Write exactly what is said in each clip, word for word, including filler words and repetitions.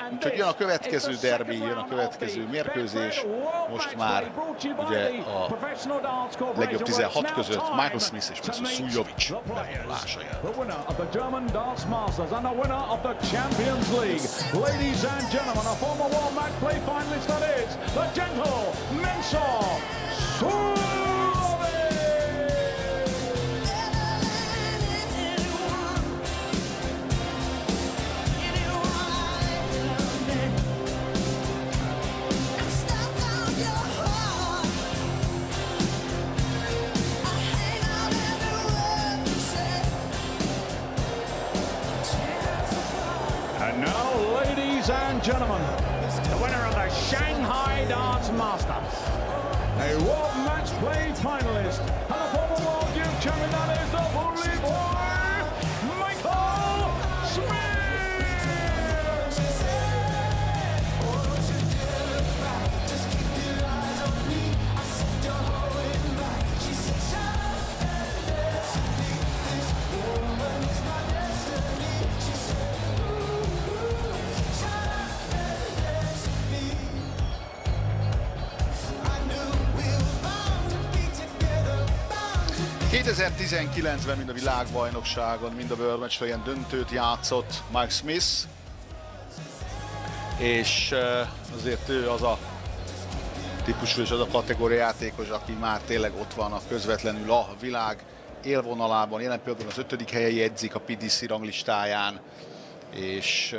Úgyhogy jön a következő derbi, jön a következő mérkőzés. Most már ugye a legjobb tizenhat között Michael Smith és Mesut Suljovic bevonulása jön. And now, ladies and gentlemen, the winner of the Shanghai Dance Masters, a World Match Play finalist, and a former World Youth Champion, that is the bully boy, Michael Smith! kétezer-tizenkilencben mind a világbajnokságon, mind a World Match Play-en döntőt játszott Mike Smith, és azért ő az a típusú és az a kategória játékos, aki már tényleg ott van a közvetlenül a világ élvonalában. Jelen pillanatban az ötödik helyen jegyzik a pé dé cé ranglistáján, és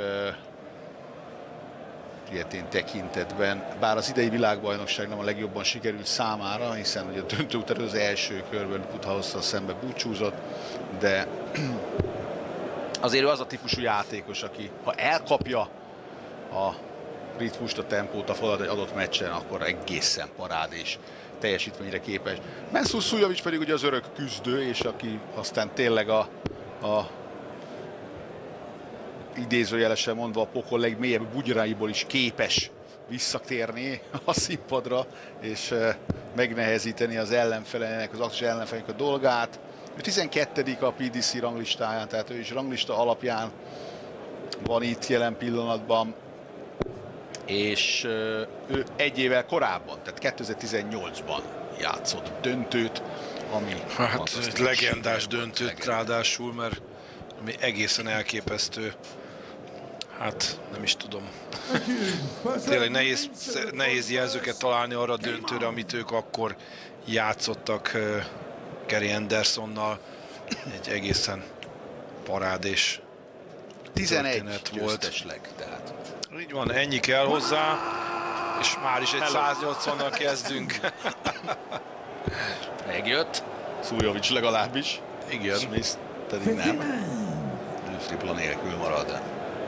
ilyetén tekintetben, bár az idei világbajnokság nem a legjobban sikerült számára, hiszen ugye a döntő után az első körben Woodhouse-szal szembe búcsúzott, de azért ő az a típusú játékos, aki ha elkapja a ritmust, a tempót, a falat egy adott meccsen, akkor egészen parádés teljesítményre képes. Mesut Suljovic pedig ugye az örök küzdő, és aki aztán tényleg a, a idézőjelesen mondva a pokol legmélyebb bugyraiból is képes visszatérni a színpadra, és megnehezíteni az ellenfelenek, az aktus ellenfelenek a dolgát. Ő tizenkettedik a pé dé cé ranglistáján, tehát ő is ranglista alapján van itt jelen pillanatban, és ő egy évvel korábban, tehát kétezer-tizennyolcban játszott döntőt, ami hát legendás döntőt legendás. Ráadásul, mert ami egészen elképesztő. Hát nem is tudom. Tényleg nehéz, nehéz jelzőket találni arra a döntőre, amit ők akkor játszottak uh, Gary Andersonnal. Egy egészen parádés tizenegy győztesleg, tehát. Így van, ennyi kell hozzá, és már is egy száznyolcvannal kezdünk. Megjött. Suljovic legalábbis. Igen. Smith pedig nem. Ő tripla nélkül marad.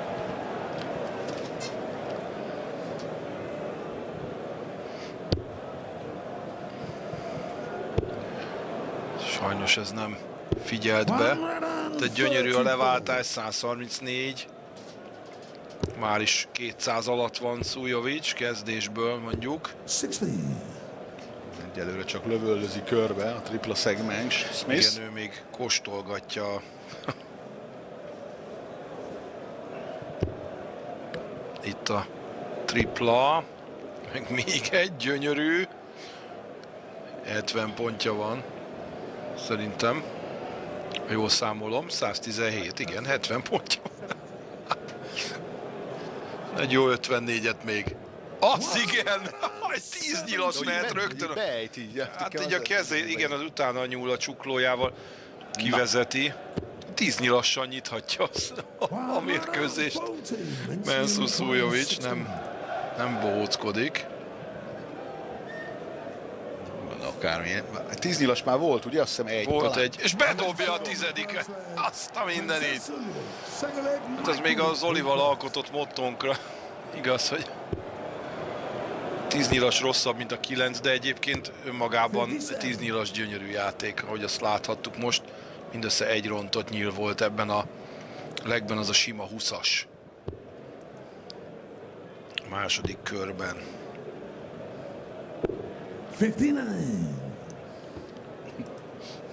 Sajnos ez nem figyelt be. De gyönyörű a leváltás, száz harmincnégy. Már is kétszáz alatt van Suljovic, kezdésből mondjuk. Egyelőre csak lövöldözi körbe a tripla szegmens. Smith. Igen, ő még kóstolgatja. Itt a tripla, meg még egy gyönyörű. hetven pontja van, szerintem. Ha jól számolom, száz tizenhét, igen, hetven pontja. Egy jó ötvennégyet még. Az igen! Egy tíz nyilas mehet rögtön. Bejt így. Hát így a kezé, igen, az utána nyúl a csuklójával, kivezeti. Tíz nyilassal nyithatja a mérkőzést. Mesut Suljovic nem, nem bohóckodik. Akármilyen. Tíz nyilas már volt, ugye? Azt hiszem egy. Volt talán. egy, és bedobja a tizedik. Azt a mindenit. Hát ez még a Zolival alkotott mottónkra. Igaz, hogy tíz nyilas rosszabb, mint a kilenc, de egyébként önmagában tíz nyilas gyönyörű játék, ahogy azt láthattuk most. Mindössze egy rontott nyíl volt ebben a legben, az a sima húszas. A második körben.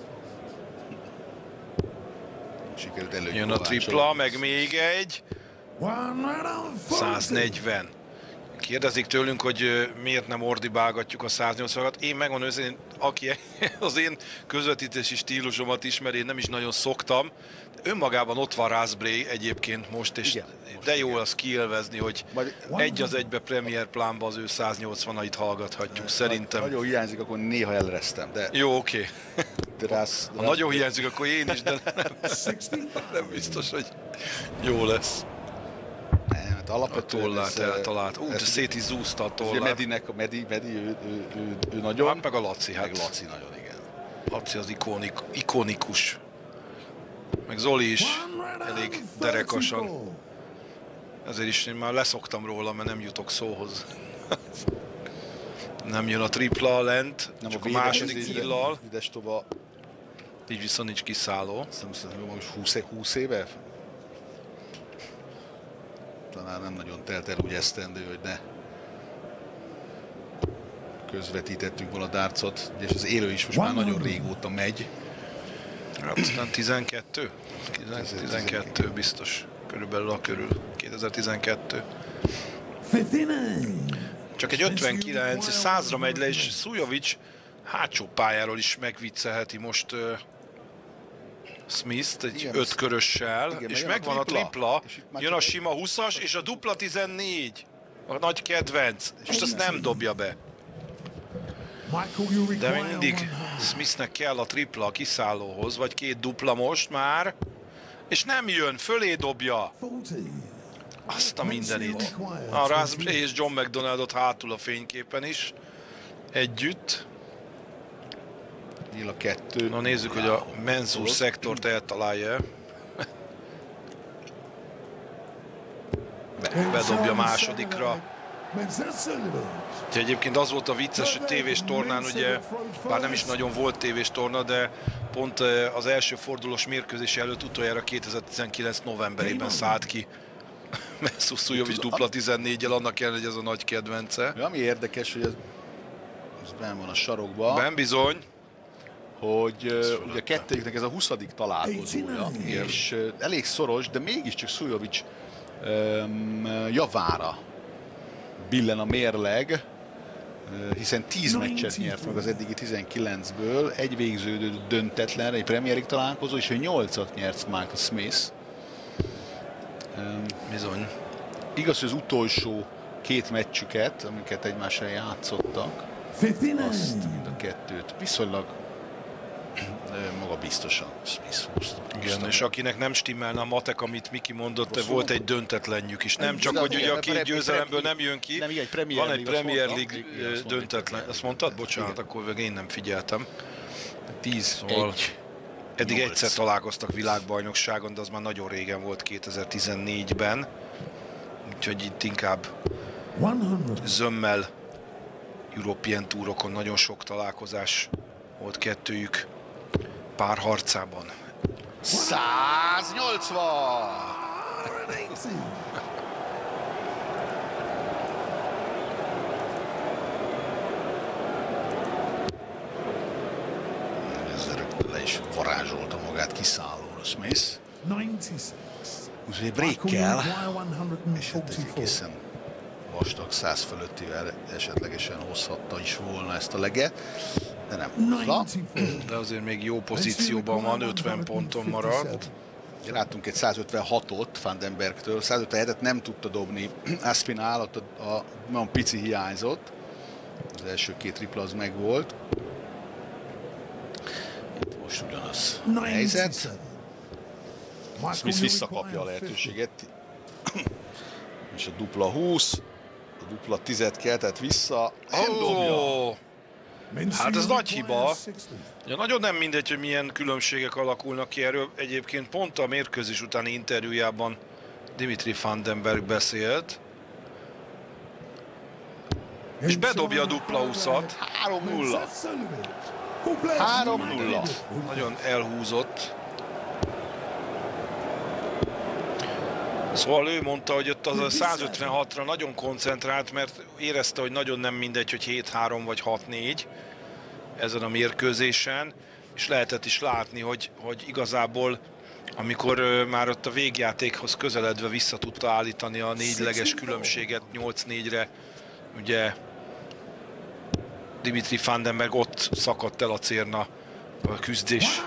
Sikerült előtt. Jön a tripla, meg még egy. száznegyven. Kérdezik tőlünk, hogy miért nem ordibálgatjuk a száznyolcvanat. Én megmondom őszintén, aki az én közvetítési stílusomat ismeri, én nem is nagyon szoktam. Önmagában ott van Raspberry egyébként most, és igen, most de jó az kiélvezni, hogy majd egy az egybe Premier Plánba az ő száznyolcvanait hallgathatjuk, szerintem. Nagyon hiányzik, akkor néha eleresztem, de... Jó, oké. Okay. Ha nagyon hiányzik, akkor én is, de nem, nem biztos, hogy jó lesz. Nem, hát alapvetően... A tollát eltalált. Ú, de szét is zúzta a tollát. Medinek, a Medi, Medi ő, ő, ő, ő nagyon... Hát meg a Laci, hát. Meg Laci nagyon, igen. Laci az ikonik, ikonikus. Meg Zoli is elég derekasan. Ezért is én már leszoktam róla, mert nem jutok szóhoz. Nem jön a tripla lent, nem csak a, a második híllal. Így viszont nincs kiszálló. Most húsz éve? Talán nem nagyon telt el úgy esztendő, hogy ne közvetítettünk volna a dartsot, és az élő is most már nagyon régóta megy. Hát aztán tizenkettő? tizenkettő biztos. Körülbelül a körül. kétezer-tizenkettő. Csak egy ötvenkilenc, és százra megy le, és Szujovics hátsó pályáról is megviccelheti most uh, Smith-t egy igen, ötkörössel, igen, és megvan a tripla, a tripla jön a sima húszas, és a dupla tizennégy. A nagy kedvenc. Most azt nem dobja be. De még mindig Smithnek kell a tripla a kiszállóhoz, vagy két dupla most már, és nem jön, fölé dobja. Azt a mindenit. A Raspberry és John McDonaldot hátul a fényképen is. Együtt. A kettő. Na nézzük, hogy a Menzur szektort eltalálja. Bedobja másodikra. Egyébként az volt a vicces, hogy tévés tornán, ugye, bár nem is nagyon volt tévés torna, de pont az első fordulós mérkőzés előtt utoljára kétezer-tizenkilenc novemberében szállt ki Menzur Szujovics dupla tizennégyel, annak ellenére, hogy ez a nagy kedvence. Ami érdekes, hogy ez, ez benn van a sarokban. Ben bizony. Hogy uh, ugye a kettőjüknek ez a huszadik találkozója, és uh, elég szoros, de mégiscsak Szujovics um, javára billen a mérleg, uh, hiszen tíz meccset nyert meg az eddigi tizenkilencből, egy végződő döntetlen, egy Premier League találkozó, és ő nyolcat nyert Michael Smith. Um, Bizony. Igaz, hogy az utolsó két meccsüket, amiket egymással játszottak, azt mind a kettőt viszonylag maga biztosan Smith húzta. Igen, és akinek nem stimmelne a matek, amit Miki mondott, de volt egy döntetlenjük is. Nem csak, hogy ugye a két győzelemből nem jön ki, van egy Premier League döntetlen. Azt mondtad? Bocsánat, akkor én nem figyeltem. tíz egy. Eddig egyszer találkoztak világbajnokságon, de az már nagyon régen volt, kétezer-tizennégyben. Úgyhogy itt inkább zömmel European Tourokon nagyon sok találkozás volt kettőjük párharcában. száznyolcvan! Ezzel le is varázsolta magát kiszállóra Smith. Most egy break kell, és hát egy egészen vastag száz fölöttivel esetlegesen hozhatta is volna ezt a leget, de nem hozza. De azért még jó pozícióban van, ötven ponton maradt. Láttunk egy százötvenhatot Vandenbergtől, százötvenhetet nem tudta dobni Aspinall, ott a, a, a pici hiányzott. Az első két tripla az meg volt. Itt most ugyanaz a helyzet. Smith visszakapja a lehetőséget. És a dupla húsz, a dupla tízet keltett vissza, nem dobja. Hát ez nagy hiba. Ja, nagyon nem mindegy, hogy milyen különbségek alakulnak ki erről. Egyébként pont a mérkőzés utáni interjújában Dimitri Vandenberg beszélt. És bedobja a dupla húszat. három nulla. három nulla. Nagyon elhúzott. Szóval ő mondta, hogy ott az a százötvenhatra nagyon koncentrált, mert érezte, hogy nagyon nem mindegy, hogy hét három vagy hat négy ezen a mérkőzésen, és lehetett is látni, hogy, hogy igazából amikor ö, már ott a végjátékhoz közeledve vissza tudta állítani a négyleges különbséget nyolc négyre, ugye Dimitri Vandenberg ott szakadt el a cérna a küzdés.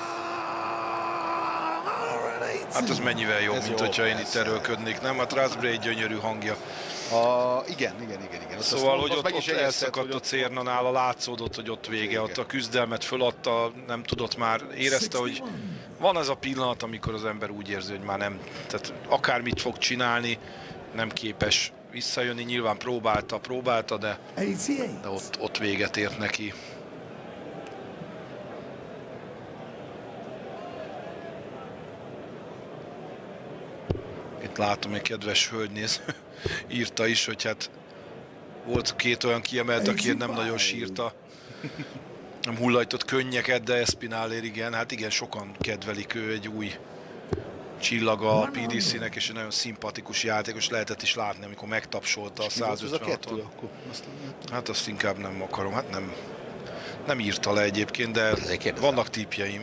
Hát ez mennyivel jobb, ez mint jó, hogyha én itt erőlködnék, nem? Hát Raspberry egy gyönyörű hangja. A, igen, igen, igen, igen. Szóval, hogy ott, ott elszakadt a cérnanál, látszódott, hogy ott vége, vége, ott a küzdelmet föladta, nem tudott már, érezte, hogy van ez a pillanat, amikor az ember úgy érzi, hogy már nem, tehát akármit fog csinálni, nem képes visszajönni, nyilván próbálta, próbálta, de, de ott, ott véget ért neki. Itt látom, egy kedves hölgynéz írta is, hogy hát volt két olyan kiemelt, aki nem nagyon sírta, nem hullajtott könnyeket, de Espinal igen, hát igen, sokan kedvelik, ő egy új csillaga a pé dé cé-nek, és egy nagyon szimpatikus játékos, lehetett is látni, amikor megtapsolta a százötvenhaton. Hát azt inkább nem akarom, hát nem, nem írta le egyébként, de vannak tippjeim.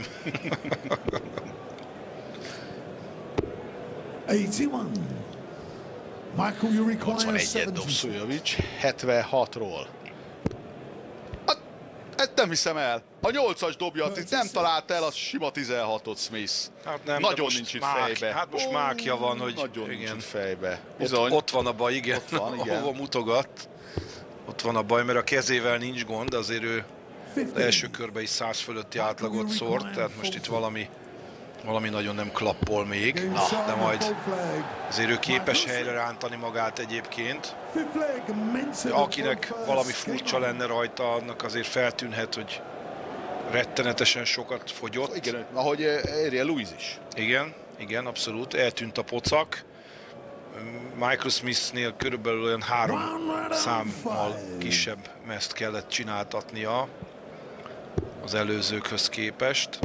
nyolcvanegyet dob Szujovics, hetvenhatról. Hát, ezt nem hiszem el. A nyolcas dobja, nem találta el a sima tizenhatot Smith. Hát nem, nagyon nincs itt mák, fejbe. Hát most mákja van, hogy nagyon igen. nincs itt fejbe. Ott, ott van a baj, igen, ott van, igen. ahova mutogat. Ott van a baj, mert a kezével nincs gond, azért ő az első körben is száz fölötti átlagot szórt, tehát most itt valami valami nagyon nem klappol még, de majd azért ő képes helyre rántani magát egyébként. De akinek valami furcsa lenne rajta, annak azért feltűnhet, hogy rettenetesen sokat fogyott. Igen, ahogy Ariel Louis is. Igen, igen, abszolút. Eltűnt a pocak. Michael Smithnél körülbelül olyan három számmal kisebb mezt kellett csináltatnia az előzőkhöz képest.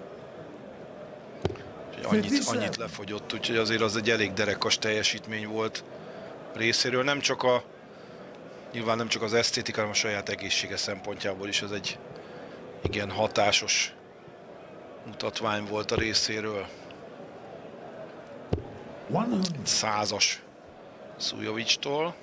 Annyit, annyit lefogyott, úgyhogy azért az egy elég derekas teljesítmény volt részéről. Nem csak a, nyilván nem csak az esztétika, hanem a saját egészsége szempontjából is ez egy igen hatásos mutatvány volt a részéről. Százas Szujovicstól.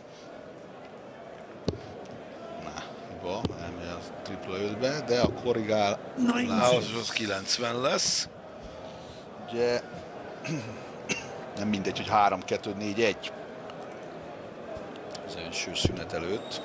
Na, hiba, elmegy a tripla ötbe, de a korrigál. Az, az kilencven lesz. Ugye nem mindegy, hogy három kettő négy egy az első szünet előtt.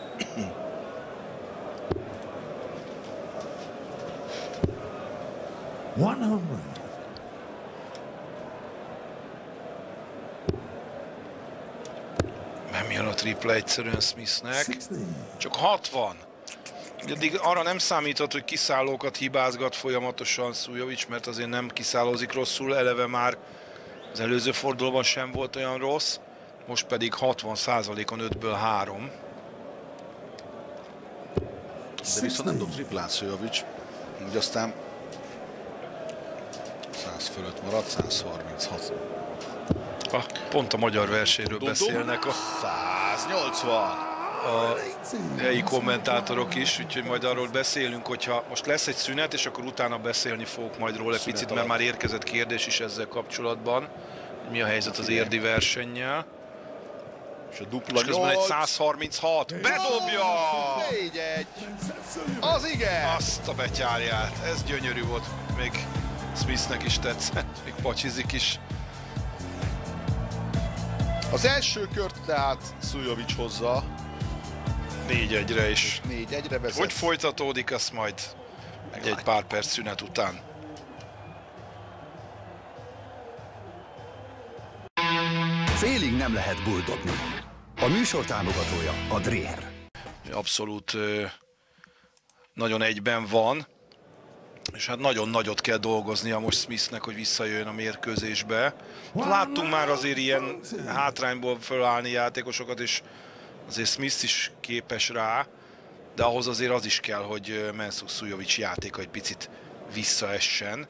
Nem jön a tripla egyszerűen Smithnek. Csak hatvan. Eddig arra nem számított, hogy kiszállókat hibázgat folyamatosan Szujovics, mert azért nem kiszállózik rosszul, eleve már az előző fordulóban sem volt olyan rossz, most pedig hatvan százalékon ötből három. De viszont nem dob triplán Szujovics, így aztán száz fölött maradt, száz harminchat. Ah, pont a magyar versenyről beszélnek a száznyolcvan. a helyi kommentátorok is, úgyhogy majd arról beszélünk, hogyha most lesz egy szünet, és akkor utána beszélni fogok majd róla egy picit, mert már érkezett kérdés is ezzel kapcsolatban. Mi a helyzet az érdi versennyel? És a dupla és közben egy száz harminchat, bedobja! négy egy. Az igen! Azt a betyárját, ez gyönyörű volt, még Smithnek is tetszett, még pacsizik is. Az első kört tehát Szujovics hozza. négy egyre is. négy egyre vezet. Hogy folytatódik, azt majd egy pár perc szünet után. Félig nem lehet bulldogni. A műsor támogatója a Dreher. Abszolút nagyon egyben van, és hát nagyon nagyot kell dolgoznia most Smithnek, hogy visszajöjjön a mérkőzésbe. Láttunk már azért ilyen hátrányból fölállni játékosokat, és azért Smith is képes rá, de ahhoz azért az is kell, hogy Mensur Szujovics játéka egy picit visszaessen.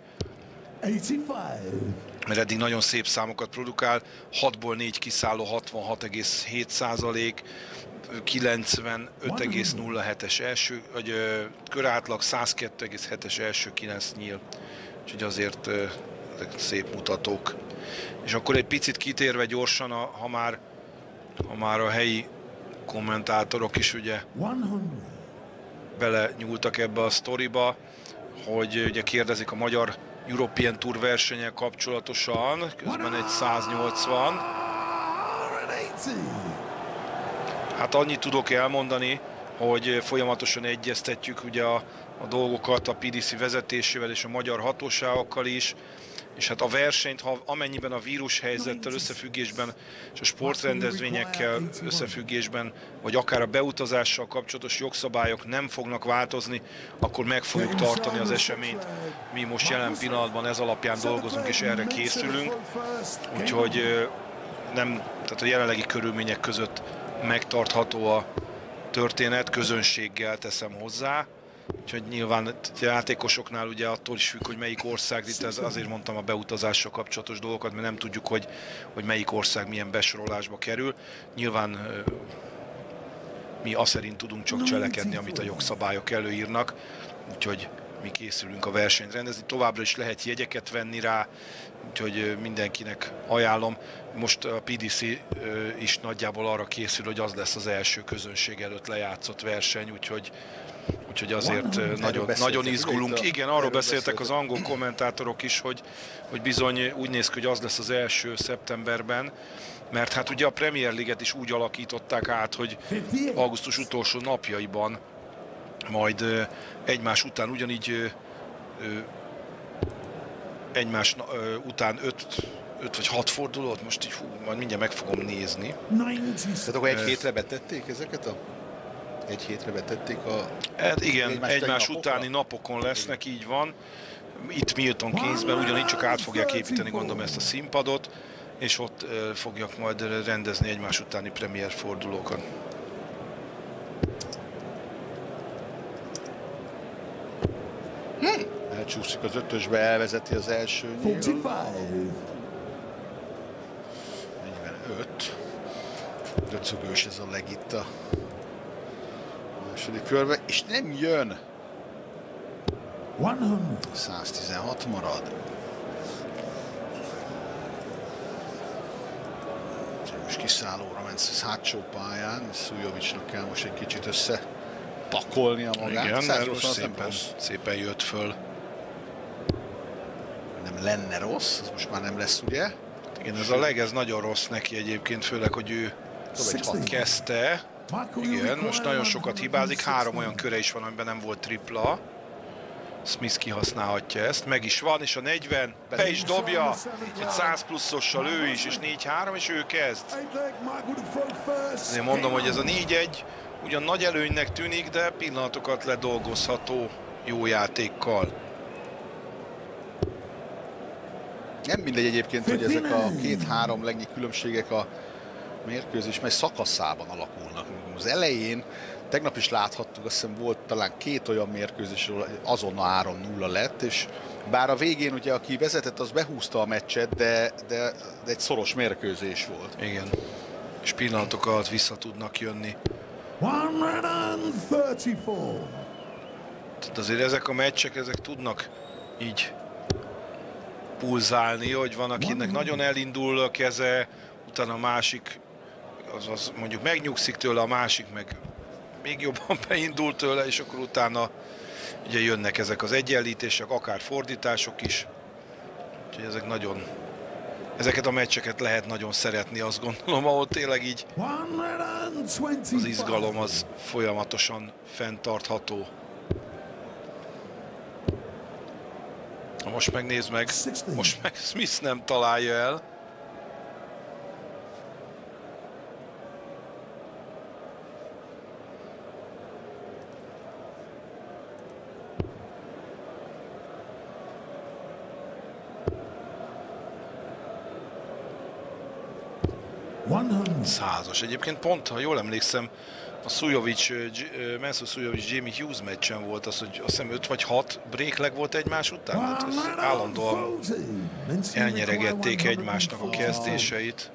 Mert eddig nagyon szép számokat produkál, hatból négy kiszálló, hatvanhat egész hét százalék, kilencvenöt egész nulla hetes első, vagy ö, körátlag, száz kettő egész hetes első kilenc nyíl. Úgyhogy azért ö, ezek szép mutatók. És akkor egy picit kitérve gyorsan, a, ha, már, ha már a helyi kommentátorok is ugye bele nyúltak ebbe a sztoriba, hogy ugye kérdezik a magyar European Tour versennyel kapcsolatosan, közben egy száznyolcvan. Hát annyit tudok elmondani, hogy folyamatosan egyeztetjük ugye a, a dolgokat a pé dé cé vezetésével és a magyar hatóságokkal is, és hát a versenyt, ha amennyiben a vírushelyzettel összefüggésben és a sportrendezvényekkel összefüggésben, vagy akár a beutazással kapcsolatos jogszabályok nem fognak változni, akkor meg fogjuk tartani az eseményt. Mi most jelen pillanatban ez alapján dolgozunk és erre készülünk, úgyhogy nem, tehát a jelenlegi körülmények között megtartható a történet, közönséggel teszem hozzá. Úgyhogy nyilván a játékosoknál ugye attól is függ, hogy melyik ország, itt ez azért mondtam a beutazással kapcsolatos dolgokat, mert nem tudjuk, hogy, hogy melyik ország milyen besorolásba kerül. Nyilván mi azt szerint tudunk csak cselekedni, amit a jogszabályok előírnak, úgyhogy mi készülünk a versenyt rendezni. Továbbra is lehet jegyeket venni rá, úgyhogy mindenkinek ajánlom. Most a pé dé cé is nagyjából arra készül, hogy az lesz az első közönség előtt lejátszott verseny, úgyhogy Úgyhogy azért nagyon, nagyon izgulunk. Igen, arról beszéltek az angol kommentátorok is, hogy, hogy bizony úgy néz ki, hogy az lesz az első szeptemberben, mert hát ugye a Premier League-et is úgy alakították át, hogy augusztus utolsó napjaiban majd egymás után ugyanígy egymás után öt, öt vagy hat fordulót, most így hú, majd mindjárt meg fogom nézni. Tehát akkor egy hétre betették ezeket a... Egy hétre betették a... Hát igen, egymás, egymás utáni napokon lesznek, így van. Itt Milton Keynesben ugyanígy csak át fogják építeni, gondolom, ezt a színpadot, és ott uh, fogják majd rendezni egymás utáni premier fordulókat. Hm. Elcsúszik az ötösbe, elvezeti az első negyvenöt. Döcögős ez a legit a második körbe, és nem jön. száztizenhat marad. Most kiszállóra ment hátsó pályán, Szujovicsnak kell most egy kicsit összepakolnia magát. Igen, mert most szépen, szépen jött föl. Nem lenne rossz, az most már nem lesz, ugye? Igen, ez a leg, ez nagyon rossz neki egyébként, főleg, hogy ő kezdte. Igen, most nagyon sokat hibázik, három olyan köre is van, amiben nem volt tripla. Smith kihasználhatja ezt, meg is van, és a negyven be is dobja, egy száz pluszossal ő is, és négy három, és ő kezd. Én mondom, hogy ez a négy egy ugyan nagy előnynek tűnik, de pillanatokat ledolgozható jó játékkal. Nem mindegy egyébként, hogy ezek a két-három legnyi különbségek a mérkőzés, mely szakaszában alakulnak. Az elején, tegnap is láthattuk, azt hiszem volt talán két olyan mérkőzésről, azonnal három nulla lett, és bár a végén ugye aki vezetett, az behúzta a meccset, de, de, de egy szoros mérkőzés volt. Igen, és pillanatok alatt vissza tudnak jönni. Tehát azért ezek a meccsek, ezek tudnak így pulzálni, hogy van, akinek nagyon elindul a keze, utána a másik az, az mondjuk megnyugszik tőle, a másik meg még jobban beindul tőle, és akkor utána ugye jönnek ezek az egyenlítések, akár fordítások is. Úgyhogy ezek nagyon, ezeket a meccseket lehet nagyon szeretni, azt gondolom, ahol tényleg így az izgalom az folyamatosan fenntartható. Most megnézd meg, most meg Smith nem találja el. Százas. Egyébként pont, ha jól emlékszem, a Szujovics, Mensur Szujovics, Jamie Hughes meccsen volt az, hogy azt hiszem öt vagy hat breakleg volt egymás után. Hát állandóan elnyeregették egymásnak a kezdéseit.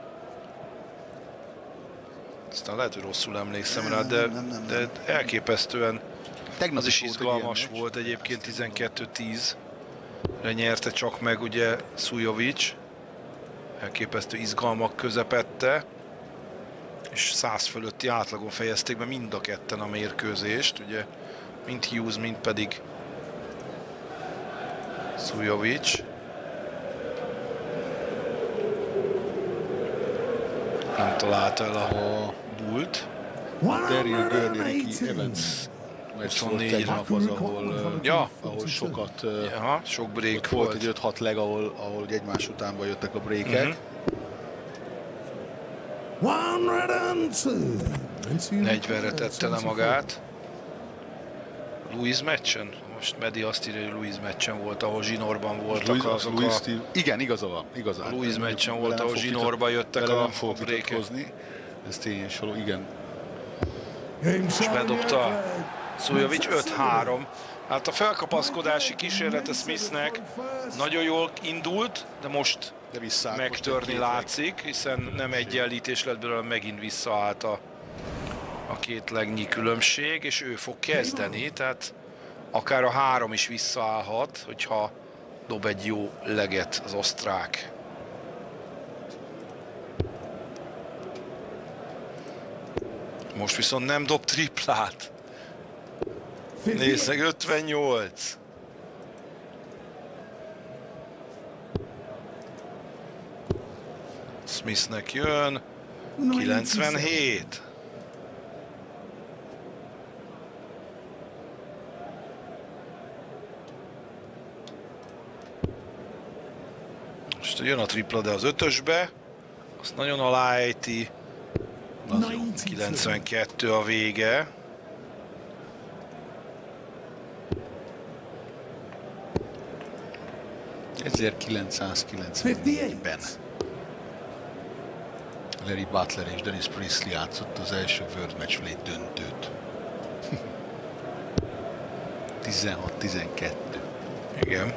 Aztán lehet, hogy rosszul emlékszem rá, de, de elképesztően az is izgalmas volt egyébként, tizenkettő tíz. nyerte csak meg ugye Szujovics. Elképesztő izgalmak közepette. És száz fölötti átlagon fejezték be mind a ketten a mérkőzést. Ugye mind Hughes, mind pedig Szujovics. Nem találta el a bult. Daryl Gurney, Ricky Evans meccs volt tegnap az, ahol, ja. ahol sokat, ja, sok break volt. volt. Egy öt-hat leg, ahol, ahol egymás utánba jöttek a breakek. Uh-huh. negyvenre tette le magát. Louis meccsen? Most Medi azt írja, hogy Louis meccsen volt, ahol zsinórban voltak Louis, azok Louis a... Steve. Igen, igaza van, igaza. A Louis meccsen volt, ahol zsinórba jöttek a, a breakek. Ez tényes való, igen. És bedobta Szujovics öt három. Hát a felkapaszkodási kísérlete Smithnek nagyon jól indult, de most de visszaállt, megtörni most látszik, hiszen nem egyenlítés lett belőle, megint visszaállt a, a két legnyi különbség, és ő fog kezdeni, tehát akár a három is visszaállhat, hogyha dob egy jó leget az osztrák. Most viszont nem dob triplát. Nézd meg, ötvennyolc. Smithnek jön. kilencvenhét. Most jön a tripla, de az ötösbe. Azt nagyon aláejti. kilencvenkettő a vége. ezerkilencszázkilencvennégyben Larry Butler és Dennis Priestley játszott az első World Match Play döntőt. tizenhat tizenkettő. Igen.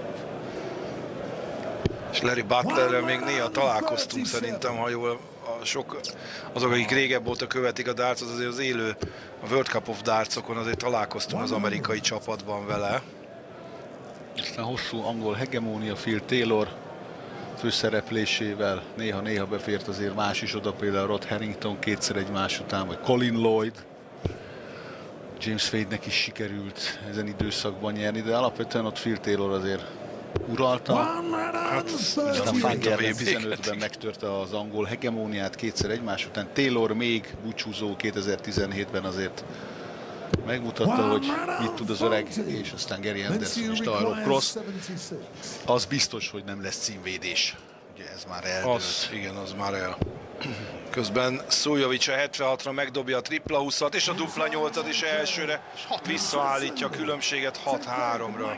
És Larry Butlerrel még néha találkoztunk szerintem, ha jól a sok, azok, akik régebb óta követik a dartsot, azért az élő, a World Cup of Dartsokon azért találkoztunk az amerikai csapatban vele. Aztán hosszú angol hegemónia, Phil Taylor főszereplésével, néha-néha befért azért más is oda, például Rod Harrington kétszer egymás után, vagy Colin Lloyd. James Wade-nek is sikerült ezen időszakban nyerni, de alapvetően ott Phil Taylor azért uralta. Hát, aztán Fangerne tizenötben megtörte az angol hegemóniát kétszer egymás után. Taylor még búcsúzó kétezer-tizenhétben azért megmutatta, hogy mit tud az öreg, és aztán Gary Anderson és tavaly Rob Cross. Az biztos, hogy nem lesz címvédés. Ugye ez már eldőlt. Az, igen, az már el. Közben Szujovics a hetvenhatra megdobja a tripla húszat, és a dupla nyolcat is elsőre visszaállítja a különbséget hat háromra.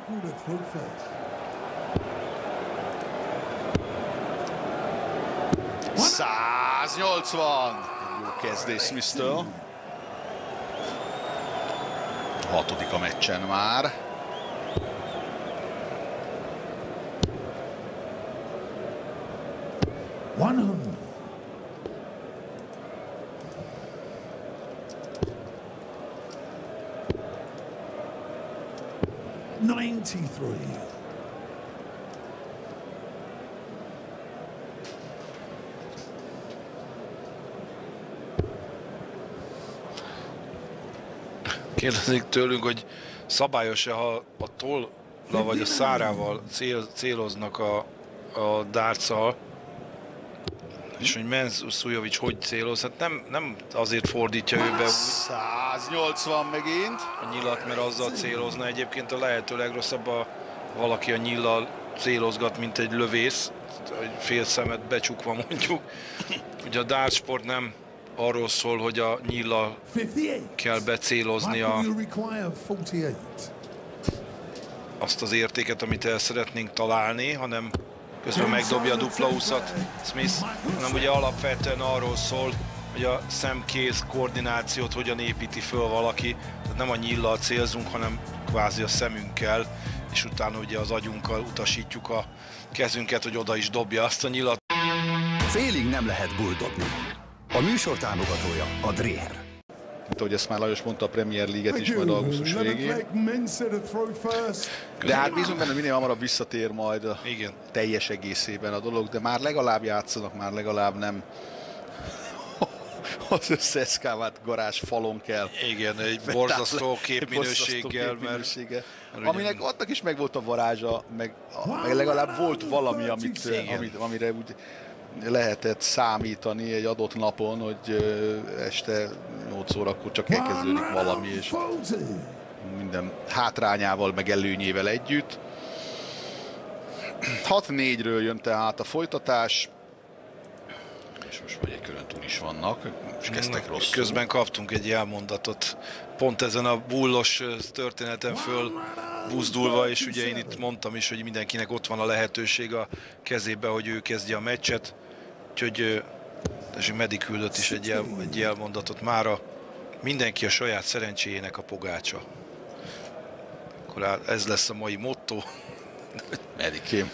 száznyolcvan! Jó kezdés Smith-től. Hatodik a meccsen már. ninety-three. Kérdezik tőlünk, hogy szabályos-e, ha a tolla vagy a szárával cél, céloznak a, a dartszal, és hogy Menz Szujovics hogy céloz, hát nem, nem azért fordítja ő be száznyolcvan megint. a nyilat, mert azzal célozna. Egyébként a lehető legrosszabb, a valaki a nyillal célozgat, mint egy lövész, hogy fél szemet becsukva mondjuk. Ugye a dartsport nem arról szól, hogy a nyillal kell becélozni a, azt az értéket, amit el szeretnénk találni, hanem közben megdobja a dupla húszat Smith, hanem ugye alapvetően arról szól, hogy a szem-kéz koordinációt hogyan építi föl valaki. Tehát nem a nyillal célzunk, hanem kvázi a szemünkkel, és utána ugye az agyunkkal utasítjuk a kezünket, hogy oda is dobja azt a nyillat. Félig nem lehet bulldogni. A műsor támogatója a Dreher. mint ahogy ezt már Lajos mondta, a Premier League-et is majd augusztus végén. De hát bízunk benne, minél hamarabb visszatér majd a Igen. teljes egészében a dolog, de már legalább játszanak, már legalább nem az összeeszkávált garázs falon kell. Igen, egy borzasztó képminőséggel, mert... Aminek annak is meg volt a varázsa, meg, meg legalább volt valami, amit, amit, amire úgy lehetett számítani egy adott napon, hogy este nyolc órakor csak elkezdődik valami, és minden hátrányával, meg előnyével együtt. hat négyről jön tehát a folytatás, és most vagy egy körön túl is vannak, és kezdtek rosszul. Közben kaptunk egy jelmondatot, pont ezen a bullos történeten föl buzdulva, és ugye én itt mondtam is, hogy mindenkinek ott van a lehetőség a kezébe, hogy ő kezdje a meccset, úgyhogy és Medi küldött is egy, jel, egy jelmondatot mára. Mindenki a saját szerencséjének a pogácsa. Akkor ez lesz a mai motto. Medikém.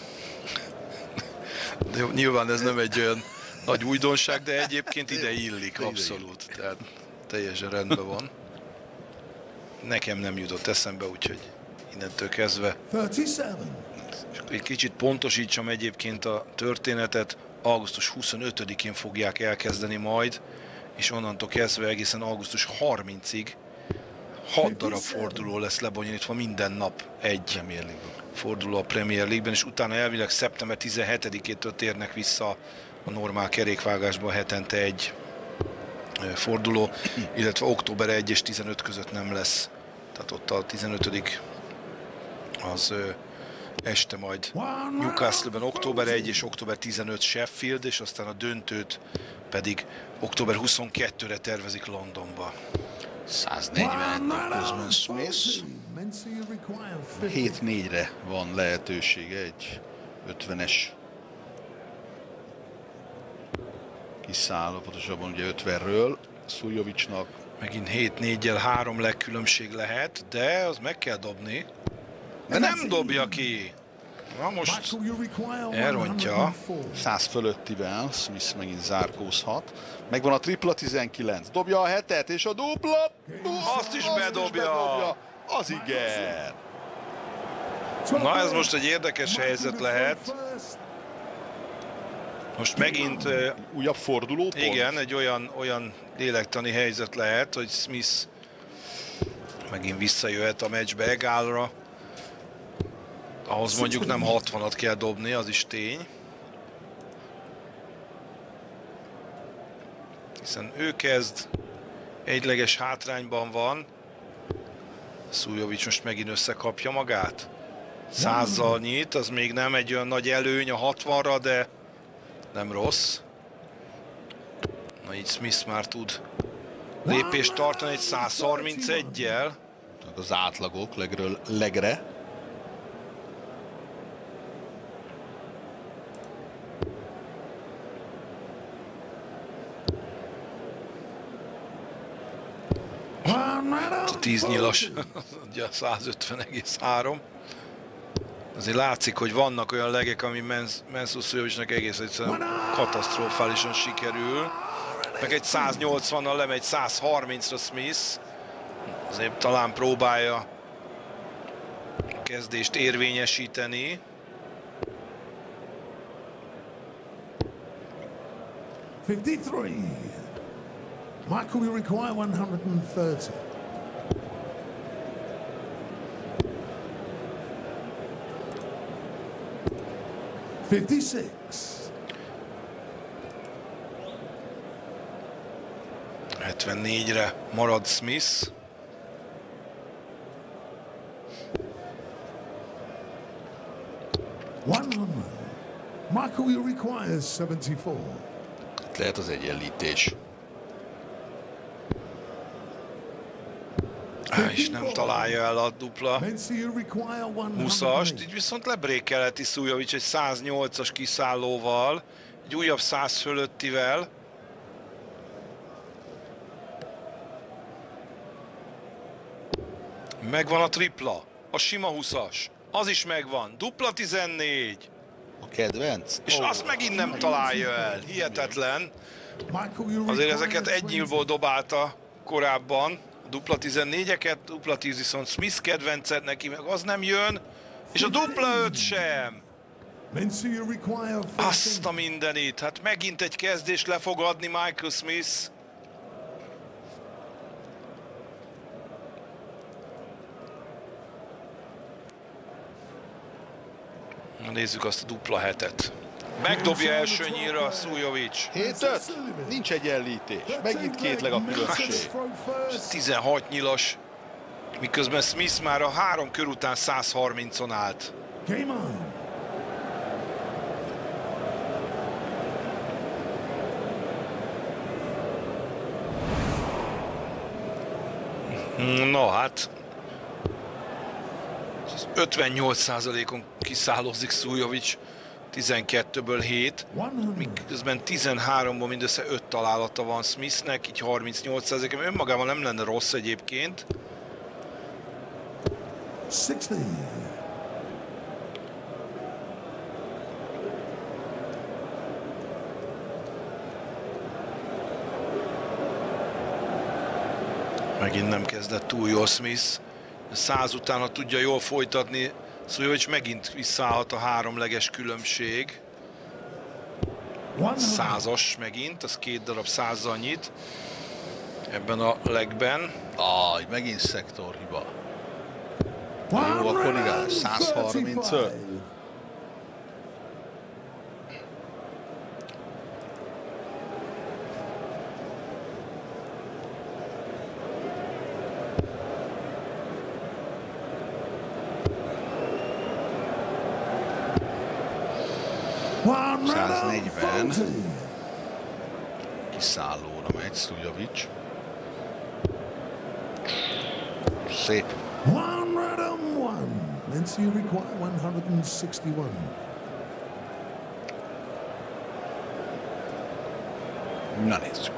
De nyilván ez nem egy olyan nagy újdonság, de egyébként ide illik, abszolút. Tehát teljesen rendben van. Nekem nem jutott eszembe, úgyhogy innentől kezdve. Egy kicsit pontosítsam egyébként a történetet. augusztus huszonötödikén fogják elkezdeni majd, és onnantól kezdve egészen augusztus harmincadikáig hat darab forduló lesz lebonyolítva, minden nap egy forduló a Premier League-ben, és utána elvileg szeptember tizenhetedikétől térnek vissza a normál kerékvágásban hetente egy forduló, illetve október elseje és tizenötödike között nem lesz. Tehát ott a tizenötödike az este majd Newcastle-ben október elseje és október tizenötödike Sheffield, és aztán a döntőt pedig október huszonkettedikére tervezik Londonba. száznegyven közben Smith. hét négyre van lehetősége egy ötvenes kiszálló, pontosabban ugye ötvenről Szújovicsnak. Megint hét négyel három legkülönbség lehet, de az meg kell dobni. De nem dobja ki. Na most elrontja. száz fölöttivel Smith megint zárkózhat. Megvan a tripla, tizenkilenc. Dobja a hetet, és a dupla. Azt is bedobja. Az igen. Na ez most egy érdekes helyzet lehet. Most megint... Uh, újabb forduló pont. Igen, egy olyan, olyan lélektani helyzet lehet, hogy Smith megint visszajöhet a meccsbe egálra. Ahhoz mondjuk nem hatvanat kell dobni, az is tény. Hiszen ő kezd, egyleges hátrányban van. Szújovics most megint összekapja magát. Százzal nyit, az még nem egy olyan nagy előny a hatvanra, de nem rossz. Na így Smith már tud lépést tartani egy száz harmincegyel. Az átlagok legről legre. A tíz nyilas, ugye a százötven egész három. Azért látszik, hogy vannak olyan legek, ami Mensah Szújovicsnak egész egyszerűen katasztrofálisan sikerül. Meg egy száz nyolcvannal lemegy száz harmincra Smith. Azért talán próbálja a kezdést érvényesíteni. fifty-three. Michael, you require one hundred thirty. fifty-six. hetvennégyre marad Smith. one hundred. Michael, you require seventy-four. Lehet az egyenlítés. Á, és nem találja el a dupla húszast, így viszont lebrékelheti Szújovics egy száz nyolcas kiszállóval, egy újabb száz fölöttivel. Megvan a tripla, a sima húszas, az is megvan, dupla tizennégy. A kedvenc? És azt megint nem találja el, hihetetlen. Azért ezeket egy nyílból dobálta korábban, a dupla tizennégyeket, dupla tíz viszont Smith kedvenced, neki meg az nem jön, és a dupla öt sem. Azt a mindenit, hát megint egy kezdés le fog adni Michael Smith. Nézzük azt a dupla hetet. Megdobja első nyíra Szújovics. hét öt, nincs egyenlítés. Megint kétleg a különbség. tizenhat nyilas, miközben Smith már a három kör után száz harmincon állt. No hát, ötvennyolc százalékon kiszállózik Szújovics, tizenkettőből hét, miközben tizenháromból mindössze öt találata van Smithnek, így harmincnyolc százalék, ami önmagában nem lenne rossz egyébként. Megint nem kezdett túl jól Smith. száz után, ha tudja jól folytatni, Szújovics megint visszaállhat a háromleges különbség. Százas megint, az két darab százzal nyit ebben a legben. Aj, megint szektorhiba. Jó, akkor igaz, száz harmincöt. száznegyven. Kiszállóra megy Szújovics. Szép. Na nézzük.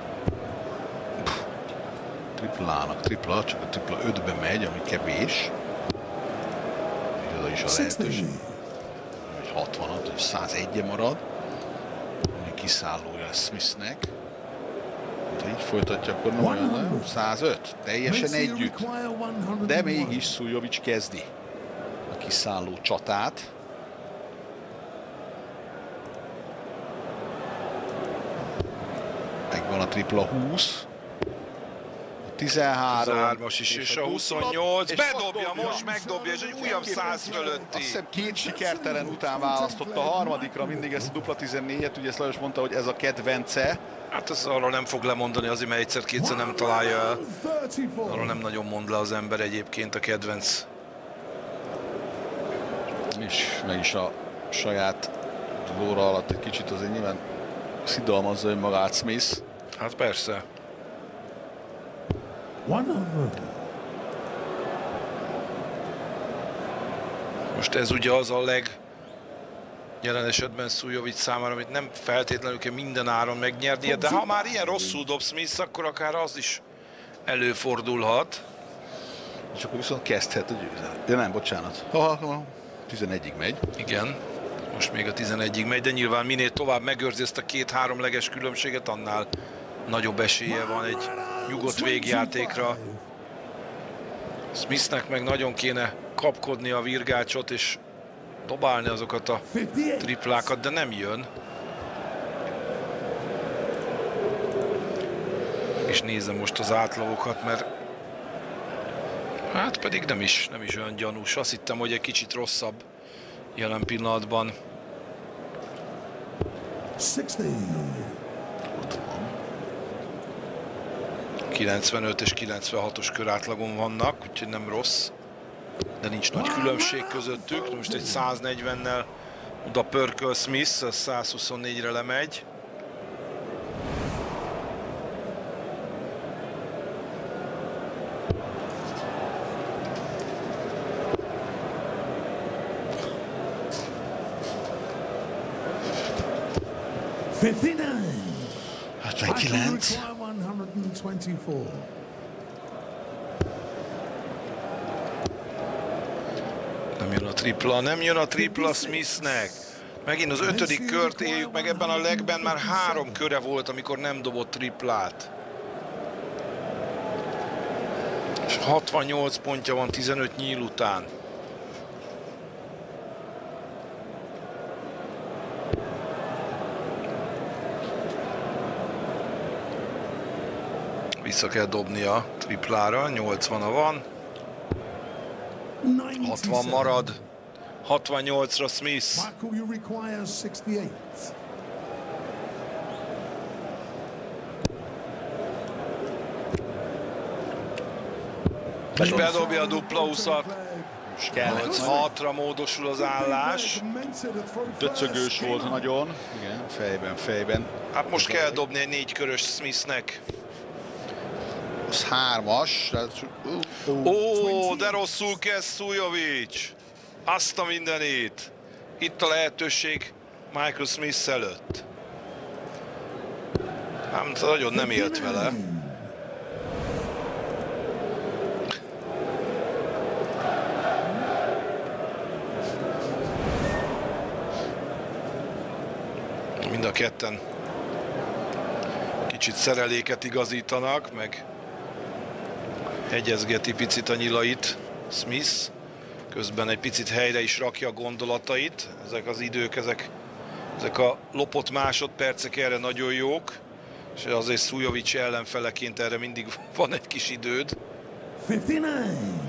Triplának tripla, csak a tripla ötbe megy, ami kevés. Oda is a lehetőség. hatvanat, százegy marad. Kiszállója Smithnek. Ha így folytatja, akkor nem olyan, nem? százöt, teljesen együtt. De mégis Szújovics kezdi a kiszálló csatát. Megvan a tripla húsz. A tizenhármas is, és a huszonnyolc. Bedobja, most megdobja, és egy újabb száz fölötti. Azt hiszem két sikertelen után választotta a harmadikra mindig ezt a dupla tizennégyet. Ugye ezt Lajos mondta, hogy ez a kedvence. Hát ez arról nem fog lemondani, azért, mert egyszer-kétszer nem találja el. Arról nem nagyon mond le az ember egyébként a kedvenc. És meg is a saját lóra alatt egy kicsit azért nyilván szidalmazza önmagát Smith. Hát persze. Most ez ugye az a leg jelen esetben Szújovics számára, amit nem feltétlenül kell minden áron megnyernie, de ha már ilyen rosszul dob Smith, akkor akár az is előfordulhat. És akkor viszont kezdhet a győzelem. Ja nem, bocsánat. Ha, tizenegyig megy. Igen, most még a tizenegyig megy, de nyilván minél tovább megőrzi ezt a két-háromleges különbséget, annál nagyobb esélye van egy nyugodt végjátékra. Smithnek meg nagyon kéne kapkodni a virgácsot és dobálni azokat a triplákat, de nem jön. És nézem most az átlagokat, mert hát pedig nem is, nem is olyan gyanús. Azt hittem, hogy egy kicsit rosszabb jelen pillanatban. kilencvenöt és kilencvenhatos körátlagon vannak, úgyhogy nem rossz, de nincs nagy különbség közöttük. Most egy száznegyvennel oda pörköl Smith, az százhuszonnégyre lemegy. hetvenkilenc. Nem jön a tripla, nem jön a tripla Smithnek. Megint az ötödik kört éljük meg, ebben a legben már három köre volt, amikor nem dobott triplát. És hatvannyolc pontja van tizenöt nyíl után. Vissza kell dobnia a triplára, nyolcvana van. hatvan marad. hatvannyolcra Smith. Michael, you require sixty-eight. És bedobja a dupla huszat. És kell. hatra módosul az állás. Döcögős volt nagyon. Igen, fejben, fejben. Hát most kell dobni egy négykörös Smithnek. Az hármas. Ó, de rosszul kezd Szujovics. Azt a mindenit. Itt a lehetőség Michael Smith előtt. Nem, nagyon nem élt vele. Mind a ketten kicsit szereléket igazítanak, meg hegyezgeti picit a nyilait Smith. Közben egy picit helyre is rakja a gondolatait. Ezek az idők, ezek, ezek a lopott másodpercek erre nagyon jók. És azért Szujovics ellenfeleként erre mindig van egy kis időd. fifty-nine.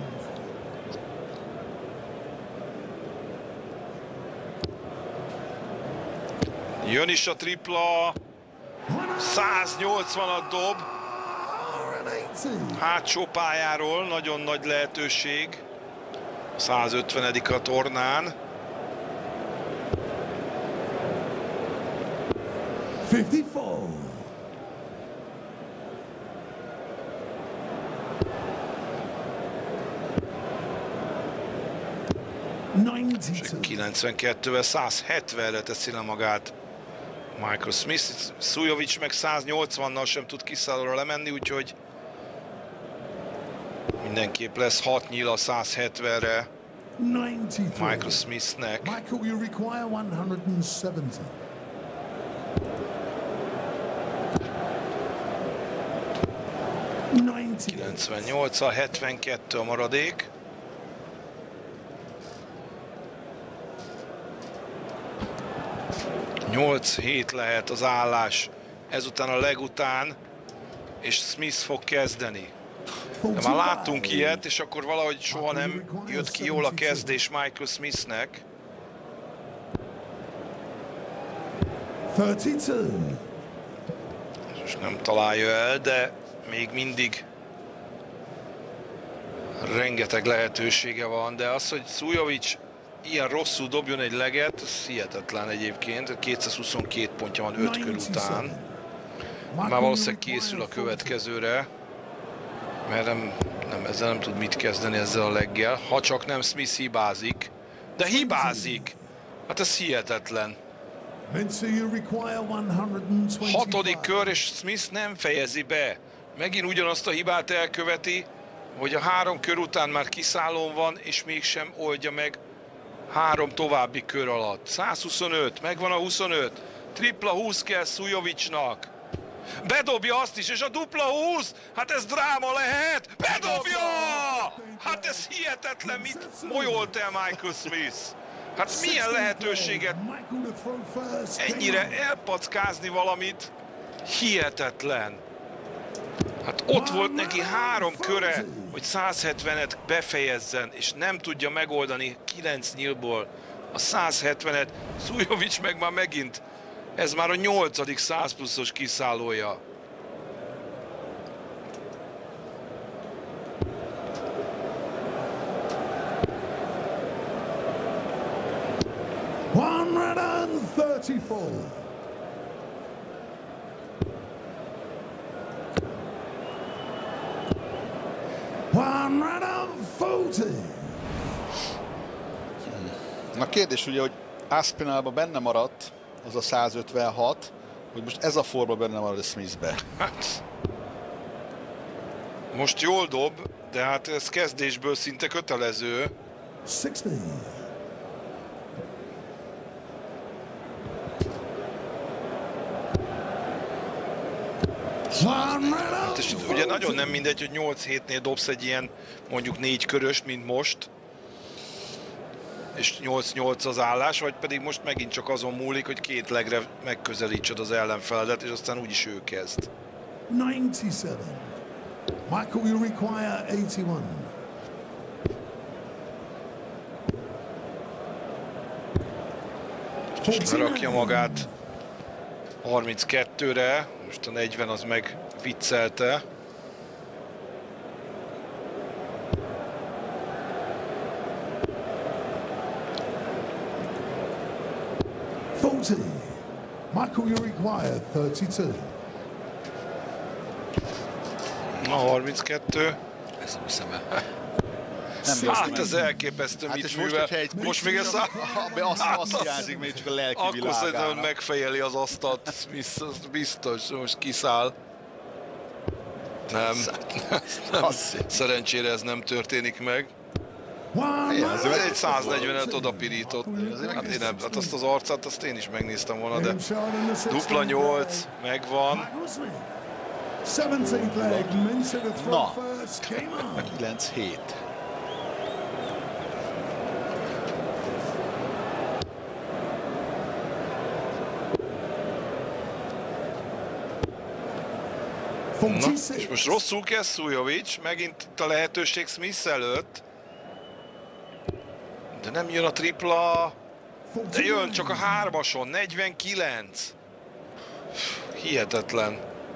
Jön is a tripla. száznyolcvanat dob. Hátsó pályáról, nagyon nagy lehetőség. százötvenedik a tornán. fifty-four. ninety-two. kilencvenkettővel százhetvenre teszi le magát Michael Smith. Szujovics meg száznyolcvannal sem tud kiszállóra lemenni, úgyhogy mindenképp lesz hat nyíl a százhetvenre Michael Smithnek. Michael, you require one hundred seventy. kilencvennyolc a hetvenkettő a maradék. nyolc hét lehet az állás ezután a legután, és Smith fog kezdeni. De már láttunk ilyet, és akkor valahogy soha nem jött ki jól a kezdés Michael Smithnek. thirty-two. És nem találja el, de még mindig rengeteg lehetősége van, de az, hogy Szujovics ilyen rosszul dobjon egy leget, ez hihetetlen egyébként. kétszázhuszonkettő pontja van öt kör után. Már valószínűleg készül a következőre, mert nem, nem, ezzel nem tud mit kezdeni ezzel a leggel, ha csak nem Smith hibázik. De hibázik! Hát ez hihetetlen. Hatodik kör, és Smith nem fejezi be. Megint ugyanazt a hibát elköveti, hogy a három kör után már kiszállón van, és mégsem oldja meg három további kör alatt. százhuszonöt, megvan a huszonöt, tripla húsz kell Szujovicsnak. Bedobja azt is, és a dupla húsz, hát ez dráma lehet, bedobja! Hát ez hihetetlen, mit mojolt el Michael Smith. Hát milyen lehetőséget ennyire elpackázni valamit, hihetetlen. Hát ott volt neki három köre, hogy százhetvenet befejezzen, és nem tudja megoldani kilenc nyílból a százhetvenet. Szujovics meg már megint, ez már a nyolcadik száz pluszos kiszállója. one hundred thirty-four. one hundred forty. A kérdés ugye, hogy Aspinallban benne maradt az a százötvenhat, hogy most ez a forma benne marad a Smithbe. Hát, most jól dob, de hát ez kezdésből szinte kötelező. sixty. Hát és ugye ugye nagyon nem mindegy, hogy nyolc hétnél dobsz egy ilyen mondjuk négy köröst, mint most, és nyolc nyolc az állás, vagy pedig most megint csak azon múlik, hogy két legre megközelítsed az ellenfeledet, és aztán úgyis ő kezd. ninety-seven. Michael, you require eighty-one. Most lerakja magát harminckettőre, most a negyven az meg viccelte. forty. Michael, you require thirty-two. Na, harminckettő. Ezt nem hiszem el. Hát ez elképesztő, Hát mit és művel. most, egy, Most még ez a... azt, azt hiányzik még csak a lelki Akkor szerintem világának. megfejeli az asztalt, Smith, az biztos, most kiszáll. Nem, nem. Szerencsére ez nem történik meg. One. Ez Egy száznegyvenet odapirított. Hát, én nem, hát azt az arcát, azt én is megnéztem volna, de dupla nyolc, megvan. Michael Smith. seventeenth leg, Minter to throw Na. first. Game on. kilenc hét. Na, és most rosszul kezd Szújovics, megint itt a lehetőség Smith előtt. De nem jön a tripla. De jön csak a hármason, negyvenkilenc. Hihetetlen.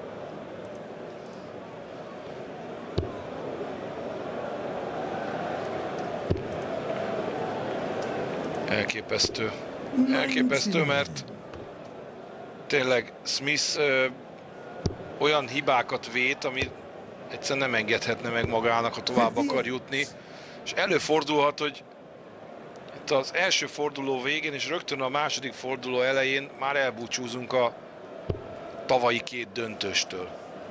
Elképesztő. Elképesztő, mert tényleg Smith ö, olyan hibákat vét, ami egyszerűen nem engedhetne meg magának, ha tovább akar jutni. És előfordulhat, hogy itt az első forduló végén és rögtön a második forduló elején már elbúcsúzunk a tavalyi két döntőstől.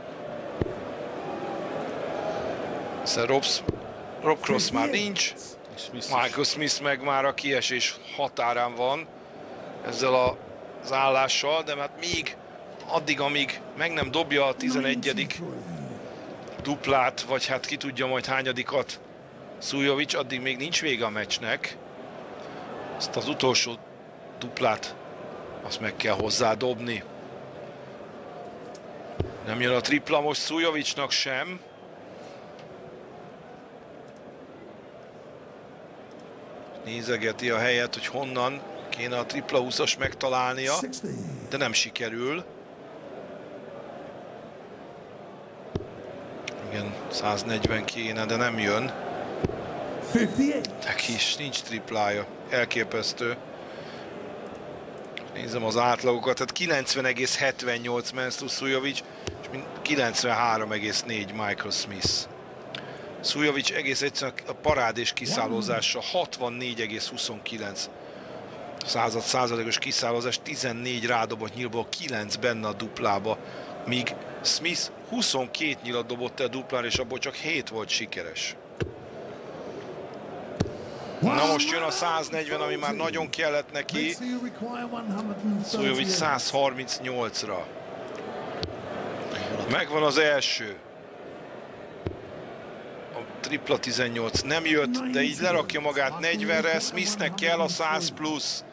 Hiszen Rob, Rob Cross már nincs, Michael Smith meg már a kiesés határán van ezzel a, az állással, de hát még addig, amíg meg nem dobja a tizenegyedik duplát, vagy hát ki tudja majd hányadikat Szújovics, addig még nincs vége a meccsnek. Azt az utolsó duplát, azt meg kell hozzá dobni. Nem jön a tripla most Szújovicsnak sem. Nézegeti a helyet, hogy honnan kéne a tripla húszas megtalálnia, de nem sikerül. Igen, száznegyven kéne, de nem jön. De kis, nincs triplája. Elképesztő. Nézem az átlagokat, tehát kilencven egész hetvennyolc Mensur Szújovics, és kilencvenhárom egész négy Michael Smith. Szújovics egész egyszerűen a parádés kiszállózása hatvannégy egész huszonkilenc század százalékos kiszállózás, tizennégy rádobott nyílból, kilenc benne a duplába, míg Smith huszonkét nyilat dobott el duplára, és abból csak hét volt sikeres. Na most jön a száznegyven, ami már nagyon kellett neki. Szújovics száz harmincnyolcra. Megvan az első. A tripla tizennyolc nem jött, de így lerakja magát negyvenre. Smithnek kell a száz plusz.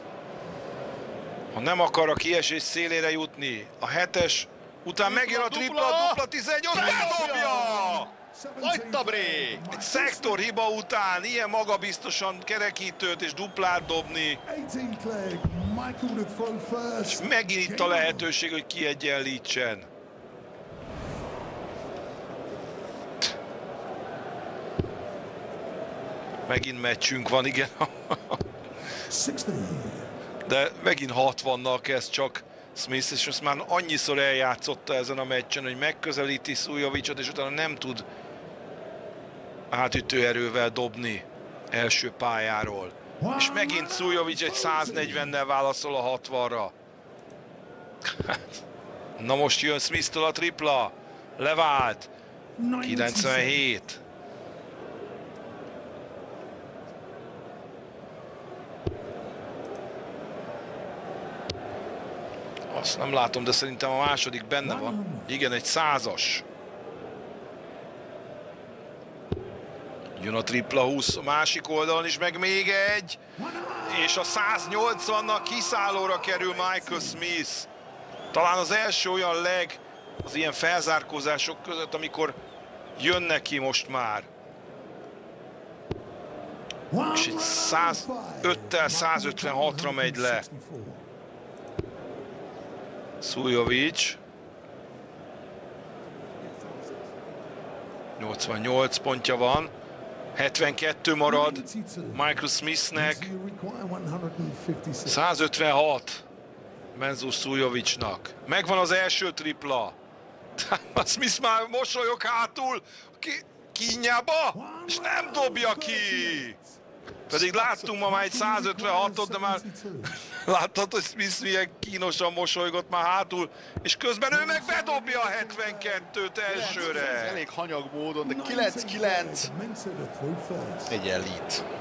Ha nem akar a kiesés szélére jutni, a hetes után megjön a tripla, a dupla tizennyolc, megdobja! Hagyta break! Egy szektorhiba után ilyen magabiztosan kerekítőt és duplát dobni. És megint itt a lehetőség, hogy kiegyenlítsen. Megint meccsünk van, igen. De megint hatvannal kezd csak Smith, és most már annyiszor eljátszotta ezen a meccsen, hogy megközelíti Szújovicsot, és utána nem tud átütő erővel dobni első pályáról. És megint Szújovics egy száznegyvennel válaszol a hatvanra. Na most jön Smith-től a tripla. Levált. kilencvenhét. Azt nem látom, de szerintem a második benne van. Igen, egy százas. Jön a tripla húsz a másik oldalon is, meg még egy. És a száznyolcvannak kiszállóra kerül Michael Smith. Talán az első olyan leg az ilyen felzárkózások között, amikor jön neki most már. És itt százöttel százötvenhatra megy le Suljovic. nyolcvannyolc pontja van. hetvenkettő marad Michael Smithnek. százötvenhat Menzo Suljovicsnak. Megvan az első tripla. A Smith már mosolyog hátul ki, kínjába, és nem dobja ki. Pedig láttunk ma már egy százötvenhatot, de már láttad, hogy Smith milyen kínosan mosolygott már hátul, és közben ő meg bedobja a hetvenkettőt elsőre. Elég hanyag módon, de kilenc kilenc. Egyenlít.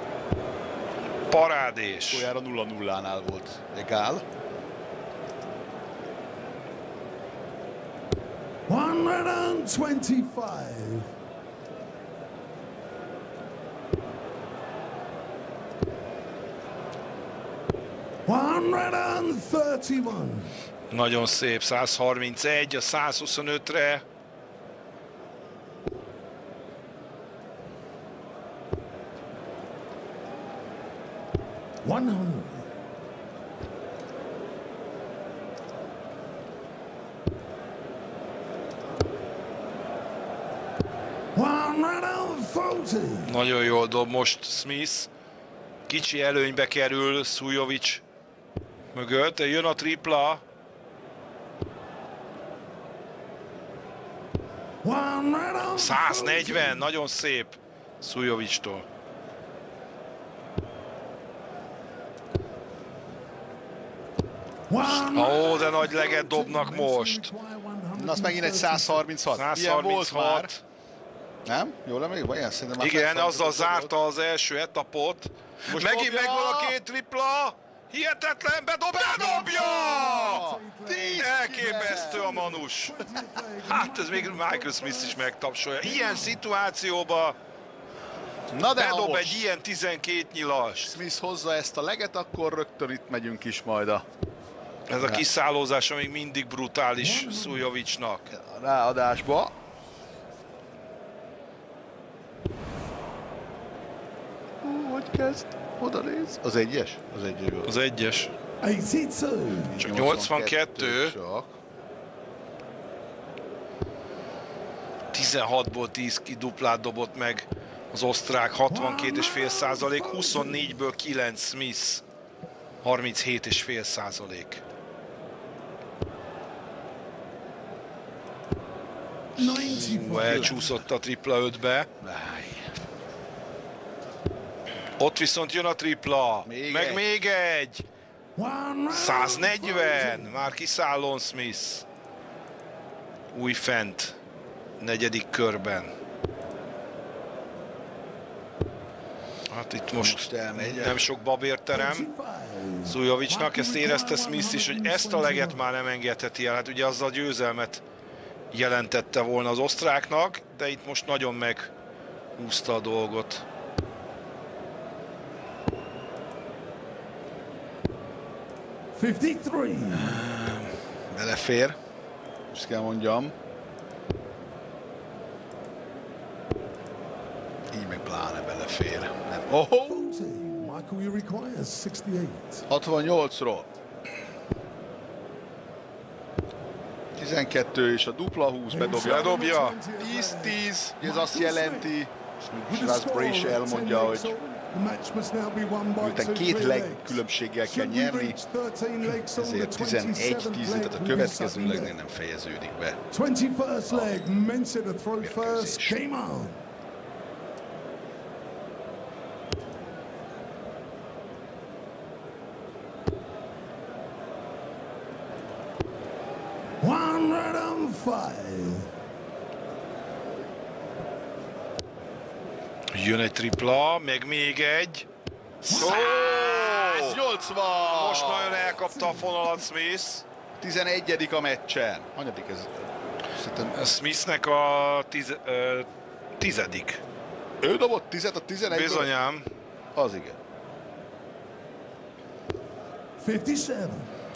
Parádés. Olyanra nulla nullánál volt egál. one twenty-five. one thirty-one. Nagyon szép, százharmincegy a százhuszonötre. one hundred. one forty. Nagyon jól dob most Smith. Kicsi előnybe kerül Suljovic mögött. Jön a tripla. száznegyven, nagyon szép Suljovic-tól. Ó, de nagy leget dobnak most. Na, az megint egy százharminchat. százharminchat. Nem? Jól emlékszem? Vagy ilyen? Szerintem már Igen, azzal százharminchat zárta az első etapot. Most Megint dobja! megvan a két tripla. Hihetetlen, bedobja, bedobja! Elképesztő a manus. Hát ez még Michael Smith is megtapsolja. Ilyen szituációban Na de bedob most egy ilyen tizenkét nyilas. Smith hozza ezt a leget, akkor rögtön itt megyünk is majd a Ez a kiszállózása még mindig brutális Suljovicsnak. ráadásba. Hú, hogy kezd? Oda néz. Az egyes? Az egyes volt. Az egyes. eighty-two. Csak nyolcvankettő. Csak. tizenhatból tíz ki duplát dobott meg az osztrák, hatvankét egész öt százalék, huszonnégyből kilenc Smith, harminchét egész öt százalék. Hú, elcsúszott a tripla ötbe. Ott viszont jön a tripla, Még meg egy. még egy. száznegyven, már kiszállon Smith. Újfent, negyedik körben. Hát itt most, Most elmegy. nem sok babérterem Suljovicsnak, ezt érezte Smith is, hogy ezt a leget már nem engedheti el. Hát ugye azzal győzelmet jelentette volna az osztráknak, de itt most nagyon meghúzta a dolgot. fifty-three. Belefér. Ezt kell mondjam. Így meg pláne belefér. Nem. Oh, forty. Michael, you require sixty-eight. hatvannyolcról. tizenkettő és a dupla húsz bedobja. Bedobja. tíz tíz. Ez azt jelenti, és Strasbourg is elmondja, hogy miután két leg különbséggel kell nyerni, ezért tizenegy tíz, tehát a következő legnél nem fejeződik be. twenty-first leg, Mensah to throw first. Game on. one oh five. Jön egy tripla, meg még egy. száznyolcvan! Most nagyon elkapta a fonalat Smith. tizenegyedik a meccsen. Hanyadik ez? Szerintem Smithnek a tiz, ö, tizedik. Ő dobott tízet a tizenegyből? Bizonyám. Az igen. fifty-seven.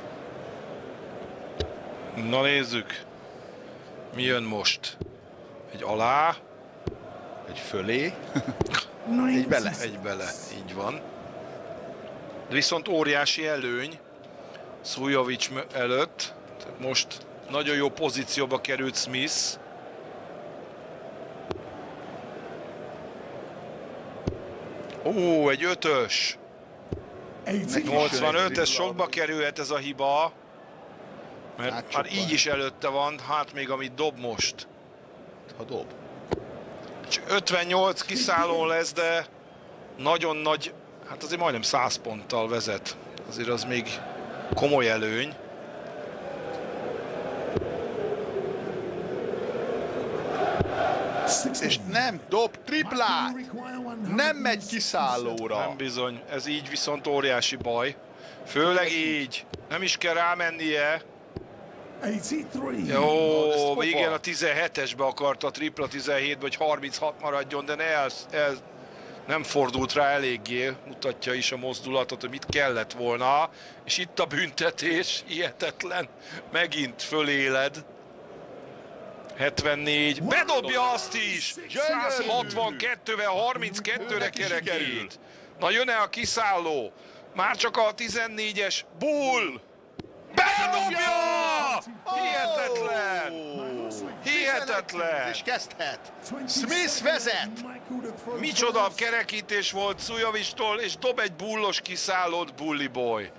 Na nézzük. Mi jön most? Egy alá. Egy fölé. Egy bele. Egy bele. Így van. De viszont óriási előny Szújovics előtt. Tehát most nagyon jó pozícióba került Smith. Ó, egy ötös. nyolcvanöt, sokba kerülhet ez a hiba. Mert Hát már sokkal. így is előtte van, hát még amit dob most. Ha dob. Csak ötvennyolc kiszálló lesz, de nagyon nagy, hát azért majdnem száz ponttal vezet. Azért az még komoly előny. És nem dob triplát! Nem megy kiszállóra. Nem bizony, ez így viszont óriási baj. Főleg így. Nem is kell rámennie. eighty-three. Jó, igen, a tizenhetesbe akarta a tripla, tizenhétbe, hogy harminchat maradjon, de ne el, el, nem fordult rá eléggé. Mutatja is a mozdulatot, hogy mit kellett volna. És itt a büntetés, hihetetlen. Megint föléled. hetvennégy, bedobja azt is! száz hatvankettővel harminckettőre kerekít. Na jön-e a kiszálló? Már csak a tizennégyes Bull! Bedobja! Hihetetlen! Hihetetlen! És kezdhet. Smith vezet. Micsoda kerekítés volt Szújovicstól, és dob egy bullos kiszállót Bully Boy.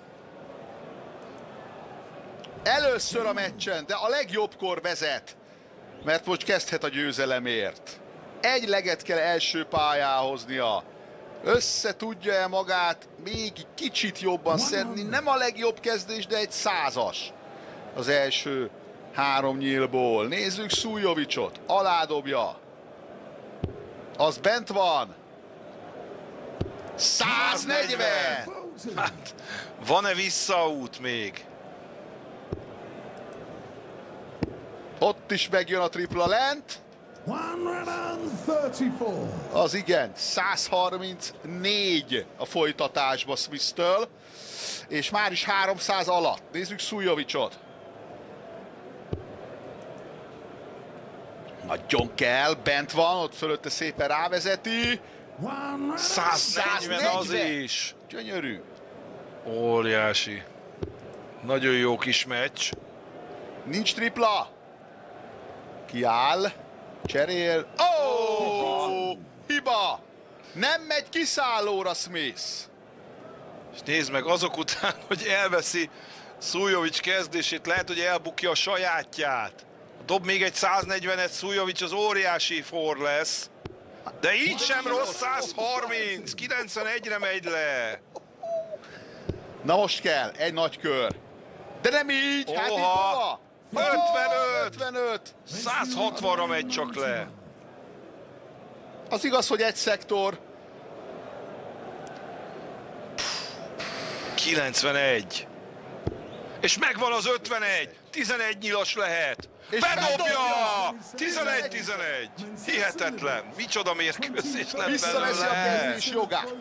Először a meccsen, de a legjobbkor vezet. Mert most kezdhet a győzelemért. Egy leget kell első pályára hoznia. Össze tudja-e magát még kicsit jobban szedni? Nem a legjobb kezdés, de egy százas. Az első három nyílból. Nézzük Szújovicsot. Aládobja. Az bent van. száznegyven! Hát, van-e visszaút még? Ott is megjön a tripla lent. one thirty-four. Az igen, száz harmincnégy a folytatásba Smith-től, és már is háromszáz alatt. Nézzük Szújovicsot. Nagyon kell, bent van, ott fölötte szépen rávezeti. száz negyven az is. Gyönyörű. Óriási. Nagyon jó kis meccs. Nincs tripla. Kiáll, cserél. Ó! Oh! Hiba! Nem megy kiszállóra Smith. És nézd meg, azok után, hogy elveszi Szújovics kezdését, lehet, hogy elbukja a sajátját. Dob még egy száz negyvenet, Szújovics az óriási for lesz. De így sem rossz, száz harminc, kilencvenegyre megy le. Na most kell, egy nagy kör. De nem így, hát itt Oha! hova? ötvenöt! ötvenöt! száz hatvanra megy csak le. Az igaz, hogy egy szektor. kilencvenegy. És megvan az ötvenegy. tizenegy nyilas lehet. És Bedobja! bedobja! tizenegy tizenegy. Hihetetlen. Micsoda mérkőzés lett Visszaveszi a belőle. kezdés jogát.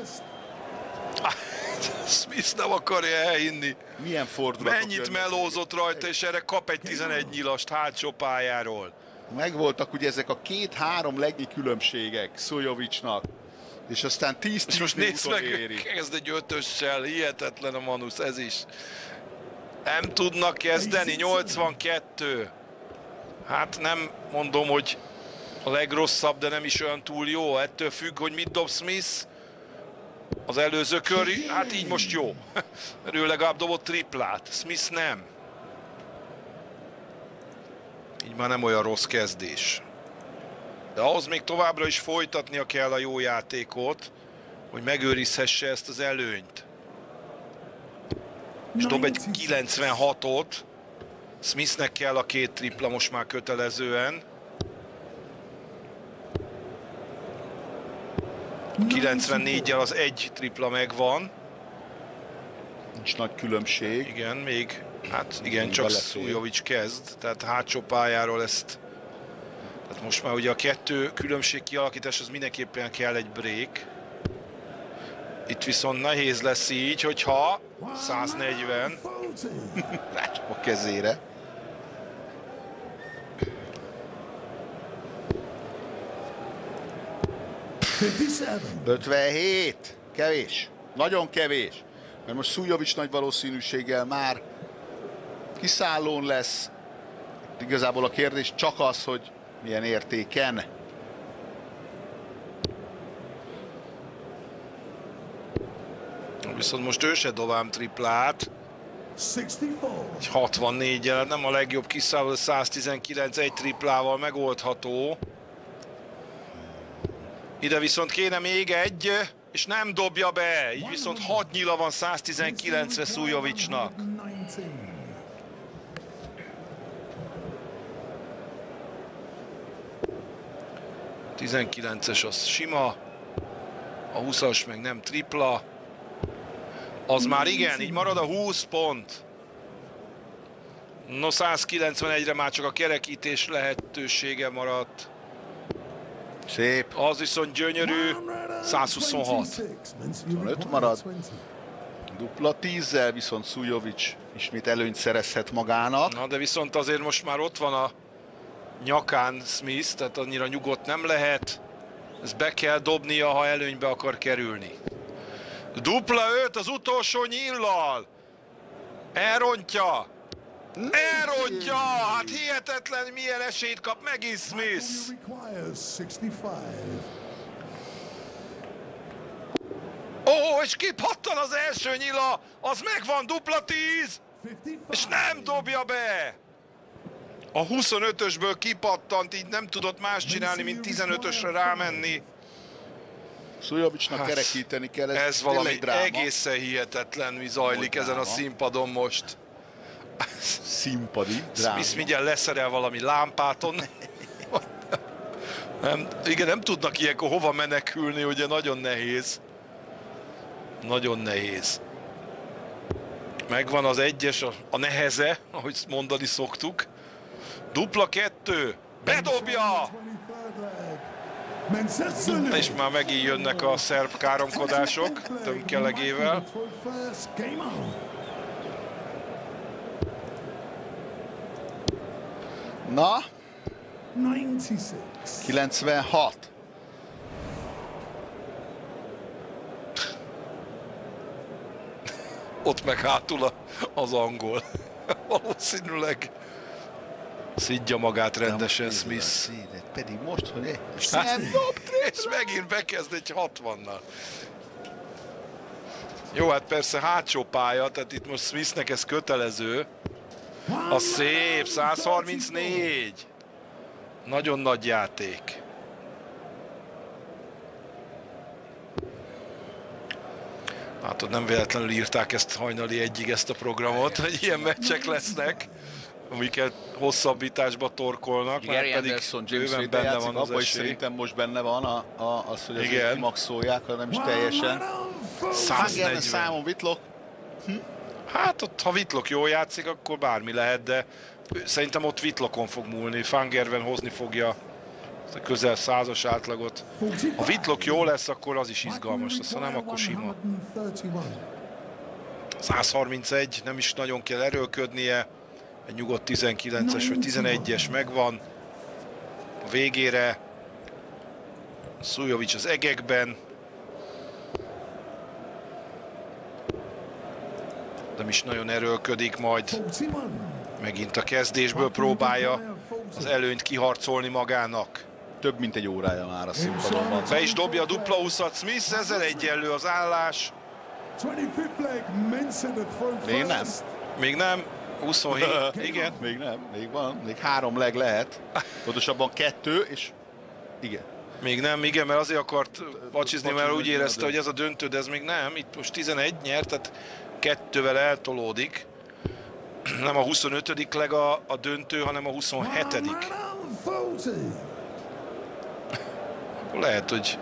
Smith nem akarja elhinni. Milyen fordulatok Mennyit jönnek. melózott rajta, és erre kap egy tizenegy nyilast hátsó pályáról. Megvoltak ugye ezek a két-három legnyi különbségek Szújovicsnak. És aztán tíz És most tíz nézd meg, kezd egy ötössel, hihetetlen a Manusz, ez is. Nem tudnak kezdeni, nyolcvankettő. Hát nem mondom, hogy a legrosszabb, de nem is olyan túl jó. Ettől függ, hogy mit dob Smith. Az előző kör, hát így most jó. Mert ő legalább dobott triplát, Smith nem. Így már nem olyan rossz kezdés. De ahhoz még továbbra is folytatnia kell a jó játékot, hogy megőrizhesse ezt az előnyt. És dob egy kilencvenhatot. Smithnek kell a két tripla most már kötelezően. kilencvennégyel az egy tripla megvan. Nincs nagy különbség. Igen, még, hát igen, Még csak belefér. Szújovics kezd, tehát hátsó pályáról ezt, tehát Most már ugye a kettő különbség kialakításhoz mindenképpen kell egy break. Itt viszont nehéz lesz így, hogyha száznegyven. Rácsap a kezére. ötvenhét. Kevés. Nagyon kevés. Mert most Szújjovics nagy valószínűséggel már kiszállón lesz. Igazából a kérdés csak az, hogy milyen értéken. Viszont most ő se dobám triplát. Egy hatvannégyel, nem a legjobb kiszálló, száztizenkilenc egy triplával megoldható. Ide viszont kéne még egy, és nem dobja be. Így viszont hat nyila van száztizenkilencre Szújjovicsnak. tizenkilences az sima, a húszas meg nem tripla. Az már igen, így marad a húsz pont. No, százkilencvenegyre már csak a kerekítés lehetősége maradt. Szép. Az viszont gyönyörű, százhuszonhat. huszonöt marad. Dupla tízzel viszont Szújjovics ismét előnyt szerezhet magának. Na, de viszont azért most már ott van a nyakán Smith, tehát annyira nyugodt nem lehet. Ezt be kell dobnia, ha előnybe akar kerülni. Dupla öt az utolsó nyillal. Elrontja. Elrontja! Hát hihetetlen, milyen esélyt kap megint Smith. Ó, oh, és kipattan az első nyila, az megvan, dupla tíz, és nem dobja be. A huszonötösből kipattant, így nem tudott más csinálni, mint tizenötösre rámenni. Szújjovicsnak hát, kerekíteni kell, ez, ez valami egészen hihetetlen, mi zajlik ezen dráma. A színpadon most. Színpadi dráma. Smith mindjárt leszerel valami lámpát onnan. Nem, igen, nem tudnak ilyenkor hova menekülni, ugye nagyon nehéz. Nagyon nehéz. Megvan az egyes, a, a neheze, ahogy mondani szoktuk. Dupla kettő, bedobja! És már megint jönnek a szerb káromkodások tömkelegével. Na, kilencvenhat. Ott meg hátul a, az angol. Valószínűleg szidja magát rendesen Smith. Pedig most, hogy hát, és megint bekezd egy hatvannal. Jó, hát persze hátsó pálya, tehát itt most Smithnek ez kötelező. A szép, százharmincnégy. Nagyon nagy játék. Hát nem véletlenül írták ezt hajnali egyig ezt a programot, hogy ilyen meccsek lesznek, amiket hosszabbításba torkolnak, mert pedig bőven benne van az esély. Szerintem most benne van a, a, az, hogy azért kimaxolják, ha nem is teljesen. száznegyven. Számon Whitlock. Hm? Hát ott, ha Whitlock jól játszik, akkor bármi lehet, de szerintem ott Whitlockon fog múlni. Fangerven hozni fogja a közel százas átlagot. Ha Whitlock jó lesz, akkor az is izgalmas lesz, ha nem, akkor sima. százharmincegy, nem is nagyon kell erőlködnie. Egy nyugodt tizenkilences vagy tizenegyes megvan. A végére Szújjovics az egekben. Nem is nagyon erőlködik, majd megint a kezdésből próbálja az előnyt kiharcolni magának. Több mint egy órája már a színpadon van. Be is dobja a dupla húszat Smith, ezzel egyenlő az állás. Még nem. Még nem. huszonhét, igen. Még nem, még van. Még három leg lehet. Pontosabban kettő, és igen. Még nem, igen, mert azért akart vacsizni, mert úgy érezte, hogy ez a döntő, de ez még nem. Itt most tizenegy nyert, tehát kettővel eltolódik. Nem a huszonötödik leg a, a döntő, hanem a huszonhetedik. Akkor lehet, hogy...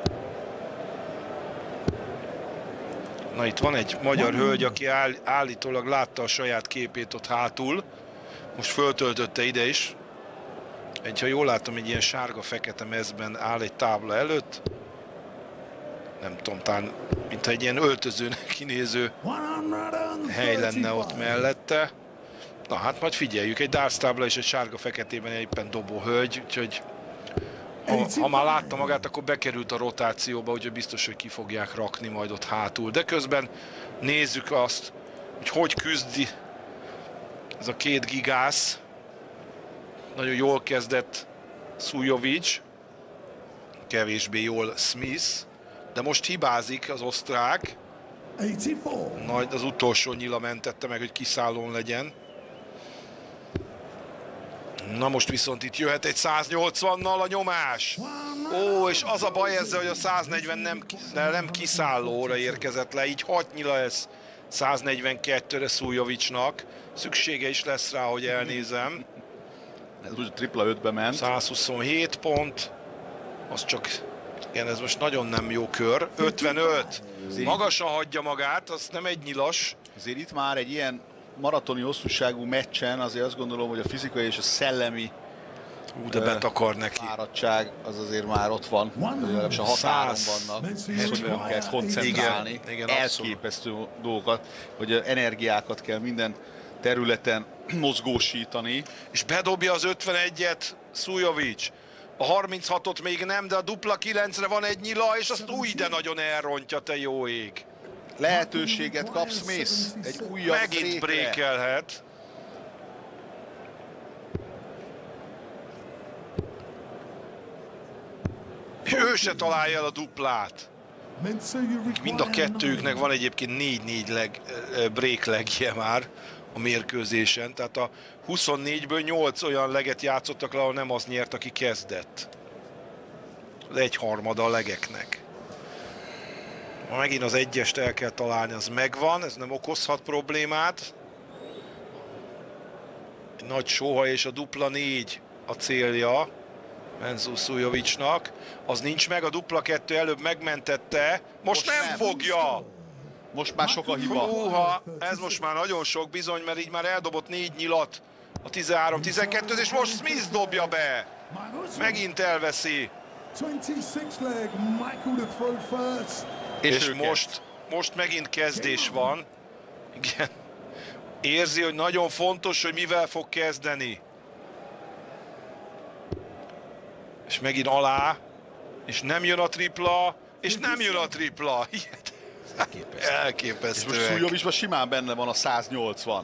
Na, itt van egy magyar hölgy, aki áll, állítólag látta a saját képét ott hátul. Most föltöltötte ide is. Egy, ha jól látom, egy ilyen sárga-fekete mezben áll egy tábla előtt. Nem tudom, talán mintha egy ilyen öltözőnek kinéző hely lenne ott mellette. Na hát majd figyeljük, egy darts tábla és egy sárga-feketében éppen dobó hölgy, úgyhogy ha, ha már látta magát, akkor bekerült a rotációba, úgyhogy biztos, hogy ki fogják rakni majd ott hátul. De közben nézzük azt, hogy hogy küzdi ez a két gigász. Nagyon jól kezdett Szujovics, kevésbé jól Smith, de most hibázik az osztrák. Nagy, az utolsó nyila mentette meg, hogy kiszállón legyen. Na most viszont itt jöhet egy száznyolcvannal a nyomás. Ó, és az a baj ezzel, hogy a száznegyven nem, nem kiszállóra érkezett le, így hat nyila ez száznegyvenkettőre Szujovicsnak. Szüksége is lesz rá, hogy elnézem. Ez úgy tripla ötbe ment. százhuszonhét pont. Az csak, igen, ez most nagyon nem jó kör. ötvenöt. Magasan hagyja magát, az nem egy nyilas. Azért itt már egy ilyen maratoni hosszúságú meccsen azért azt gondolom, hogy a fizikai és a szellemi Ú, de betakar neki. fáradtság az azért már ott van, legalábbis a határon vannak, hogy kell koncentrálni, igen, igen, elképesztő dolgokat, hogy energiákat kell minden területen mozgósítani. És bedobja az ötvenegyet Szujovics. A harminchatot még nem, de a dupla kilencre van egy nyila, és azt új, de nagyon elrontja, te jó ég. Lehetőséget kap Smith, egy újabb Megint brékelhet. És ő se találja el a duplát. Mind a kettőjüknek van egyébként négy négy leg, break legje már a mérkőzésen. Tehát a huszonnégyből nyolc olyan leget játszottak le, ahol nem az nyert, aki kezdett. Az egyharmada a legeknek. Megint az egyest el kell találni, az megvan, ez nem okozhat problémát. Egy nagy sóha és a dupla négy a célja Menzo Szujovicsnak. Az nincs meg, a dupla kettő előbb megmentette. Most, most nem, nem fogja! Most már sok a hiba. Húha, ez most már nagyon sok bizony, mert így már eldobott négy nyilat a tizenhárom tizenkettőt, és most Smith dobja be. Megint elveszi. És, és most, most megint kezdés van. Igen. Érzi, hogy nagyon fontos, hogy mivel fog kezdeni. És megint alá, és nem jön a tripla, és nem jön a tripla. Elképesztő. Elképesztő. És most Szujovicsban simán benne van a száznyolcvan.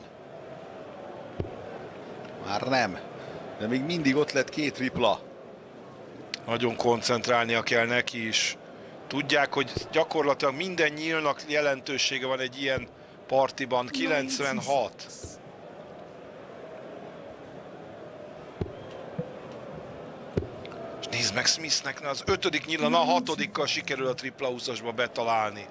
Már nem. De még mindig ott lett két tripla. Nagyon koncentrálnia kell neki is. Tudják, hogy gyakorlatilag minden nyílnak jelentősége van egy ilyen partiban. kilencvenhat. És nézd meg Smithnek, az ötödik nyílan, a hatodikkal sikerül a tripla húszasba betalálni.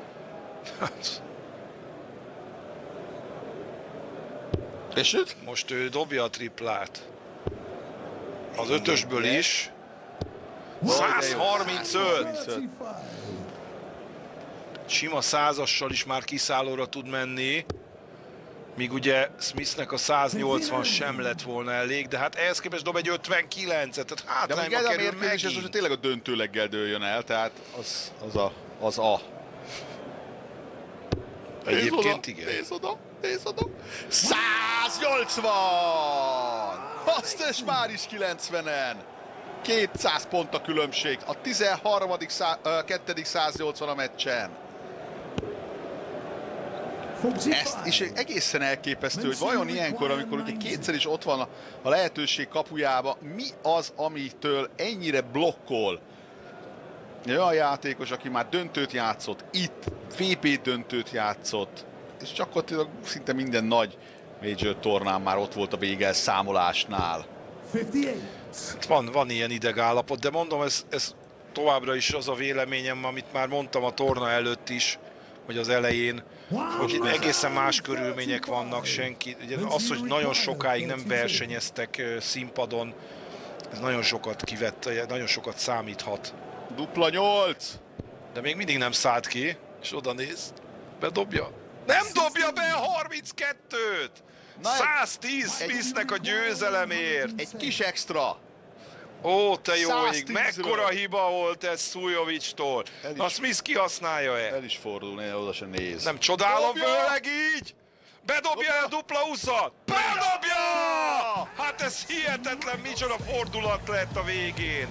És őt? Most ő dobja a triplát. Az ötösből is. százharmincöt. Sima százassal is már kiszállóra tud menni. Míg ugye Smithnek a száznyolcvan sem lett volna elég, de hát ehhez képest dob egy ötvenkilencet, tehát hátrányba kerül megint. De ez most tényleg a döntőleggel dőljön el, tehát az, az a... Az a. Egyébként igen. Nézd oda, nézd oda. száznyolcvan! Azt és már is kilencvenen. kétszáz pont a különbség. A tizenharmadik szá, kettedik száznyolcvan a meccsen. Ezt is egészen elképesztő, hogy vajon ilyenkor, amikor ugye kétszer is ott van a, a lehetőség kapujába, mi az, amitől ennyire blokkol? Olyan játékos, aki már döntőt játszott, itt vé pé döntőt játszott, és gyakorlatilag szinte minden nagy major tornán már ott volt a végelszámolásnál. Van, van ilyen idegállapot, de mondom, ez, ez továbbra is az a véleményem, amit már mondtam a torna előtt is, hogy az elején, hogy itt egészen más körülmények vannak, senki, ugye az, hogy nagyon sokáig nem versenyeztek színpadon, ez nagyon sokat kivett, nagyon sokat számíthat. Dupla nyolc! De még mindig nem szállt ki, és oda néz, bedobja. Nem dobja be a harminckettőt! száztíz Smithnek a győzelemért! Egy kis extra! Ó, te jó ég, száztízről. mekkora hiba volt ez Szújovicstól. A Smith kihasználja-e? El is fordul, ne, oda se néz. Nem csodálom, Dobja! főleg így! Bedobja a dupla huszat! Bedobja! Hát ez hihetetlen, micsoda fordulat lett a végén.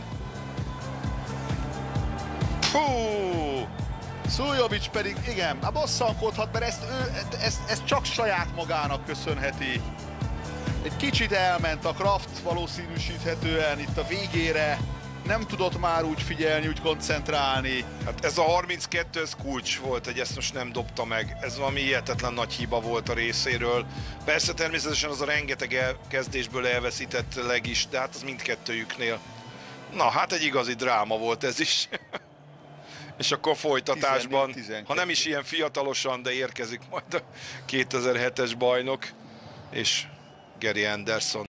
Fú! Szújovics pedig, igen, a bosszankodhat, mert ezt, ő, ezt, ezt csak saját magának köszönheti. Egy kicsit elment a Kraft valószínűsíthetően itt a végére. Nem tudott már úgy figyelni, úgy koncentrálni. Hát ez a harminckettő, ez kulcs volt, hogy ezt most nem dobta meg. Ez valami hihetetlen nagy hiba volt a részéről. Persze természetesen az a rengeteg el, kezdésből elveszített leg is, de hát az mindkettőjüknél. Na, hát egy igazi dráma volt ez is. És akkor folytatásban, tizennégy tizenkettő. ha nem is ilyen fiatalosan, de érkezik majd a kétezer-hetes bajnok, és Gary Anderson.